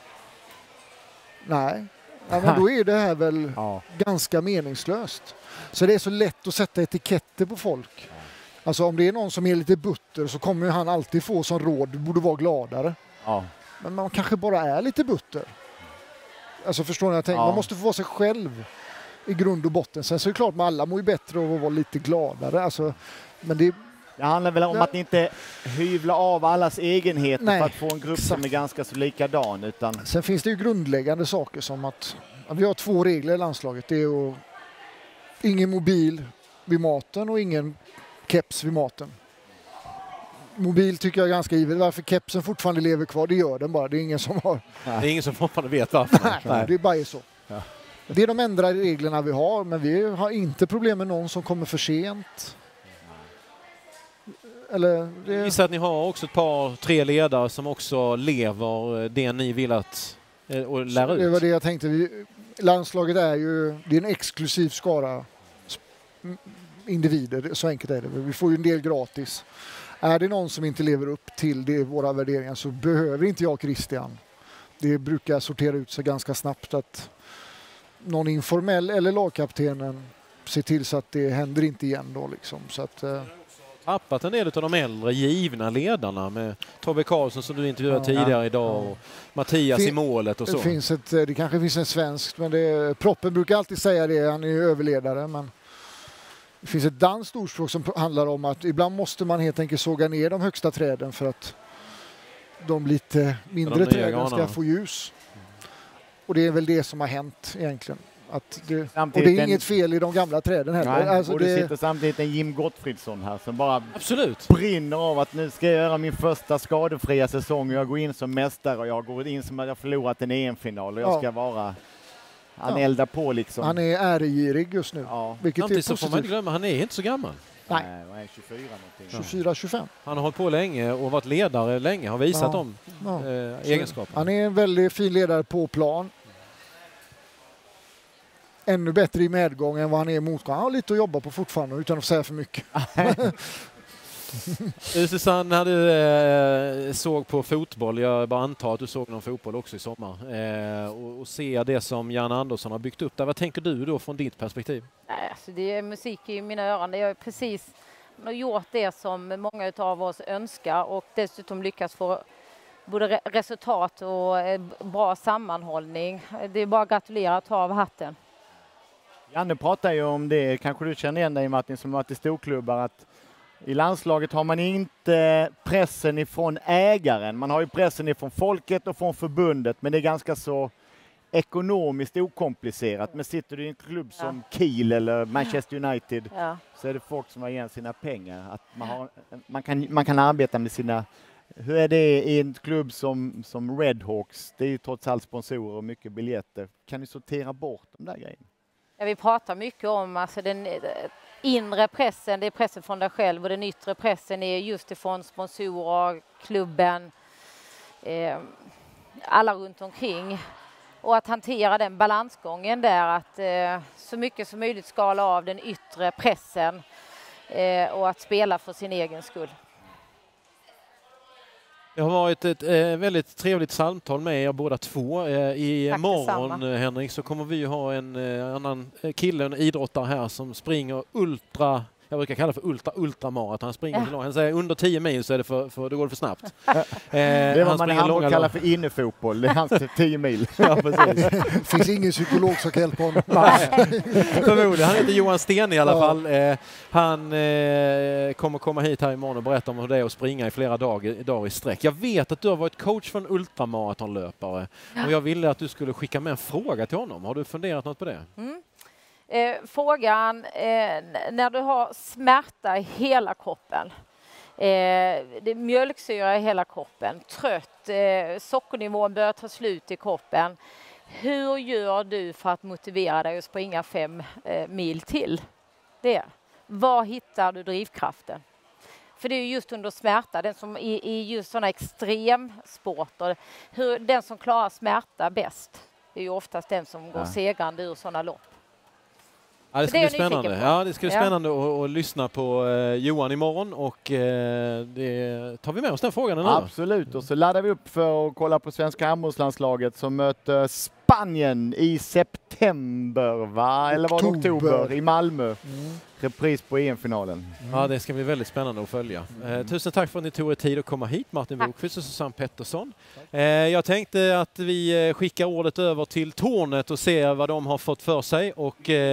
Nej. Ja, men då är det här väl ganska meningslöst. Så det är så lätt att sätta etiketter på folk. Alltså om det är någon som är lite butter, så kommer ju han alltid få som råd, du borde vara gladare. Ja. Men man kanske bara är lite butter. Alltså förstår ni vad jag tänker? Man måste få vara sig själv i grund och botten. Sen så är det klart att alla mår ju bättre av att vara lite gladare. Alltså, men det handlar väl om att inte hyvla av allas egenheter för att få en grupp som är ganska så likadan. Utan... Sen finns det ju grundläggande saker som att vi har 2 regler i landslaget. Det är ingen mobil vid maten och ingen keps vid maten. Mobil tycker jag är ganska givet. Varför kepsen fortfarande lever kvar, det gör den bara. Det är ingen som har... Det är ingen som fortfarande vet varför. Nej, det är bara så. Ja. Det är de enda reglerna vi har, men vi har inte problem med någon som kommer för sent. Jag gissar att ni har också ett par, 3 ledare som också lever det ni vill att och lära ut. Det var det jag tänkte. Landslaget är ju en exklusiv skara individer, så enkelt är det. Vi får ju en del gratis. Är det någon som inte lever upp till våra värderingar, så behöver inte jag Christian. Det brukar sortera ut sig ganska snabbt att någon informell eller lagkaptenen ser till så att det händer inte igen då liksom. Så att tappat en del av de äldre givna ledarna med Tobbe Karlsson som du intervjuade tidigare idag och Mattias i målet och så. Det kanske finns en svensk, men Proppen brukar alltid säga det, han är ju överledare, men det finns ett danskt ordspråk som handlar om att ibland måste man helt enkelt såga ner de högsta träden för att de lite mindre träden ska få ljus. Och det är väl det som har hänt egentligen. Och det är inget fel i de gamla träden heller. Nej, alltså och det sitter samtidigt en Jim Gottfridsson här som bara brinner av att nu ska jag göra min första skadefria säsong och jag går in som mästare och jag går in som att jag förlorat en EM-final och jag ska vara... Han eldar på liksom. Han är äregirig just nu. Ja. Samtidigt så får man inte glömma, han är inte så gammal. Nej, han är 24 någonting. 24-25. Han har hållit på länge och varit ledare länge, har visat de egenskaperna. Han är en väldigt fin ledare på plan. Ännu bättre i medgång än vad han är i motgång. Han har lite att jobba på fortfarande utan att säga för mycket. Susanne, när du såg på fotboll, jag bara antar att du såg någon fotboll också i sommar, och ser det som Jan Andersson har byggt upp där. Vad tänker du då från ditt perspektiv? Alltså det är musik i mina öron. Jag har precis gjort det som många av oss önskar och dessutom lyckas få både resultat och bra sammanhållning. Det är bara att gratulera att ta av hatten. Janne pratar ju om det, kanske du känner igen dig Martin som varit i storklubbar, att i landslaget har man inte pressen ifrån ägaren. Man har ju pressen ifrån folket och från förbundet, men det är ganska så ekonomiskt okomplicerat. Men sitter du i en klubb som Kiel eller Manchester United så är det folk som har igen sina pengar. Att man kan arbeta med sina Hur är det i en klubb som Redhawks? Det är ju trots allt sponsorer och mycket biljetter. Kan ni sortera bort de där grejerna? Ja, vi pratar mycket om alltså den inre pressen, det är pressen från dig själv, och den yttre pressen är just ifrån sponsorer, klubben, alla runt omkring. Och att hantera den balansgången där, att så mycket som möjligt skala av den yttre pressen och att spela för sin egen skull. Det har varit ett väldigt trevligt samtal med er båda två. Imorgon, Henrik, så kommer vi ha en annan kille, en idrottare här som springer jag brukar kalla det för ultramaraton. Han springer så långt. Han säger under 10 mil så är det då går det för snabbt. Det är vad man i Hamburg kallar för innefotboll. Det är hans 10 mil. Ja, precis. Det finns ingen psykolog som kan hjälpa honom. Förmodligen. Han heter Johan Sten i alla fall. Han kommer komma hit här imorgon och berätta om hur det är att springa i flera dagar i sträck. Jag vet att du har varit coach för en ultramaratonlöpare. Och jag ville att du skulle skicka med en fråga till honom. Har du funderat något på det? Frågan, när du har smärta i hela kroppen, det är mjölksyra i hela kroppen, trött, sockernivån börjar ta slut i kroppen. Hur gör du för att motivera dig att springa 5 mil till? Var hittar du drivkraften? För det är just under smärta, den som i just sådana extremsporter, den som klarar smärta bäst, det är ju oftast den som går segrande ur sådana lopp. Ja, det ska bli spännande. Ja, det ska bli spännande att lyssna på Johan imorgon, och det tar vi med oss den frågan nu. Absolut, och så laddar vi upp för att kolla på svenska handbollslandslaget som möter Spanien i september, va? Eller var det oktober i Malmö. Repris på EM-finalen. Ja, det ska bli väldigt spännande att följa. Tusen tack för att ni tog er tid att komma hit, Martin Bokvist och Susanne Pettersson. Jag tänkte att vi skickar ordet över till Tornet och ser vad de har fått för sig, och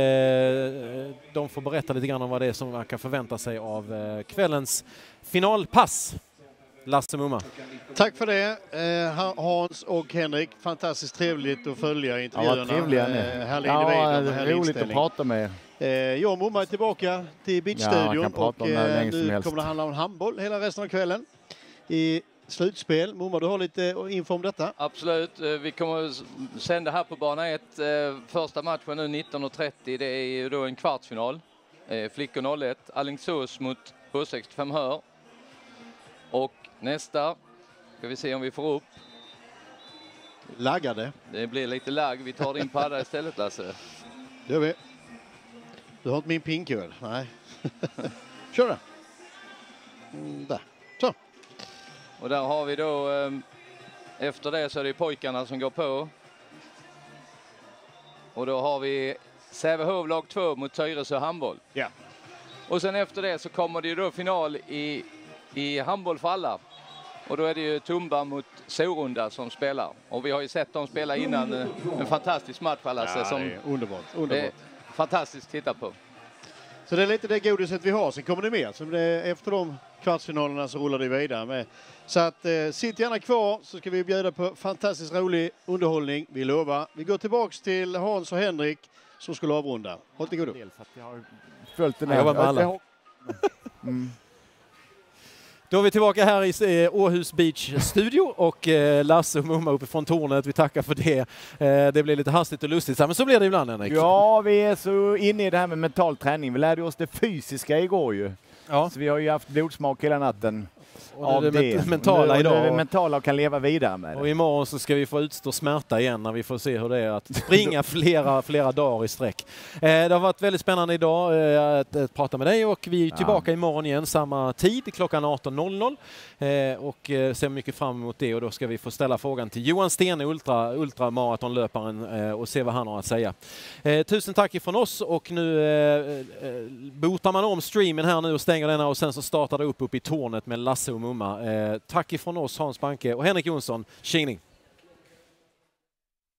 de får berätta lite grann om vad det är som man kan förvänta sig av kvällens finalpass. Lasse Mumma. Tack för det, Hans och Henrik. Fantastiskt trevligt att följa intervjuerna. Ja, trevliga ni. Härliga individer med härlig roligt inställning. att prata med. Jag och Mumma är tillbaka till Beachstudion, och nu kommer det handla om handboll hela resten av kvällen i slutspel. Mumma, du har lite info om detta? Absolut, vi kommer sända här på bana 1. Första matchen nu 19.30, det är ju då en kvartsfinal. Flickor 01, Alingsås mot H65 Hör. Och nästa, ska vi se om vi får upp. Laggade. Det blir lite lagg, vi tar din padda istället, Lasse. Det gör vi. Du har inte min pinköl? Nej. Kör det. Där. Så. Och där har vi då, efter det så är det pojkarna som går på. Och då har vi Sävehof lag 2 mot Tyresö handboll. Ja. Och sen efter det så kommer det ju då final i handboll för alla. Och då är det ju Tumba mot Sorunda som spelar. Och vi har ju sett dem spela innan, en fantastisk match, Lasse. Ja, som underbart. Det är fantastiskt att titta på. Så det är lite det godiset vi har. Sen kommer det mer. Så efter de kvartsfinalerna så rullar det vidare med. Så att sitt gärna kvar, så ska vi bjuda på fantastiskt rolig underhållning. Vi lovar. Vi går tillbaks till Hans och Henrik som skulle avrunda. Håll till god. Jag har följt den här. Jag var med alla. Då är vi tillbaka här i Åhus Beach Studio, och Lasse och Mumma uppe från tornet. Vi tackar för det. Det blir lite hastigt och lustigt, men så blir det ibland, Henrik. Ja, vi är så inne i det här med mental träning. Vi lärde oss det fysiska igår ju. Ja. Så vi har ju haft blodsmak hela natten. Och det mentala idag. Det mentala och kan leva vidare med det. Och imorgon så ska vi få utstå smärta igen när vi får se hur det är att springa flera dagar i sträck. Det har varit väldigt spännande idag att prata med dig, och vi är tillbaka imorgon igen samma tid, klockan 18.00. Och ser mycket fram emot det, och då ska vi få ställa frågan till Johan Stene, ultramaratonlöparen, och se vad han har att säga. Tusen tack ifrån oss, och nu botar man om streamen här nu och stänger den här, och sen så startar det upp i tornet med Lasse och Mumma. Tack ifrån oss, Hans Banke och Henrik Jonsson. Tjingning!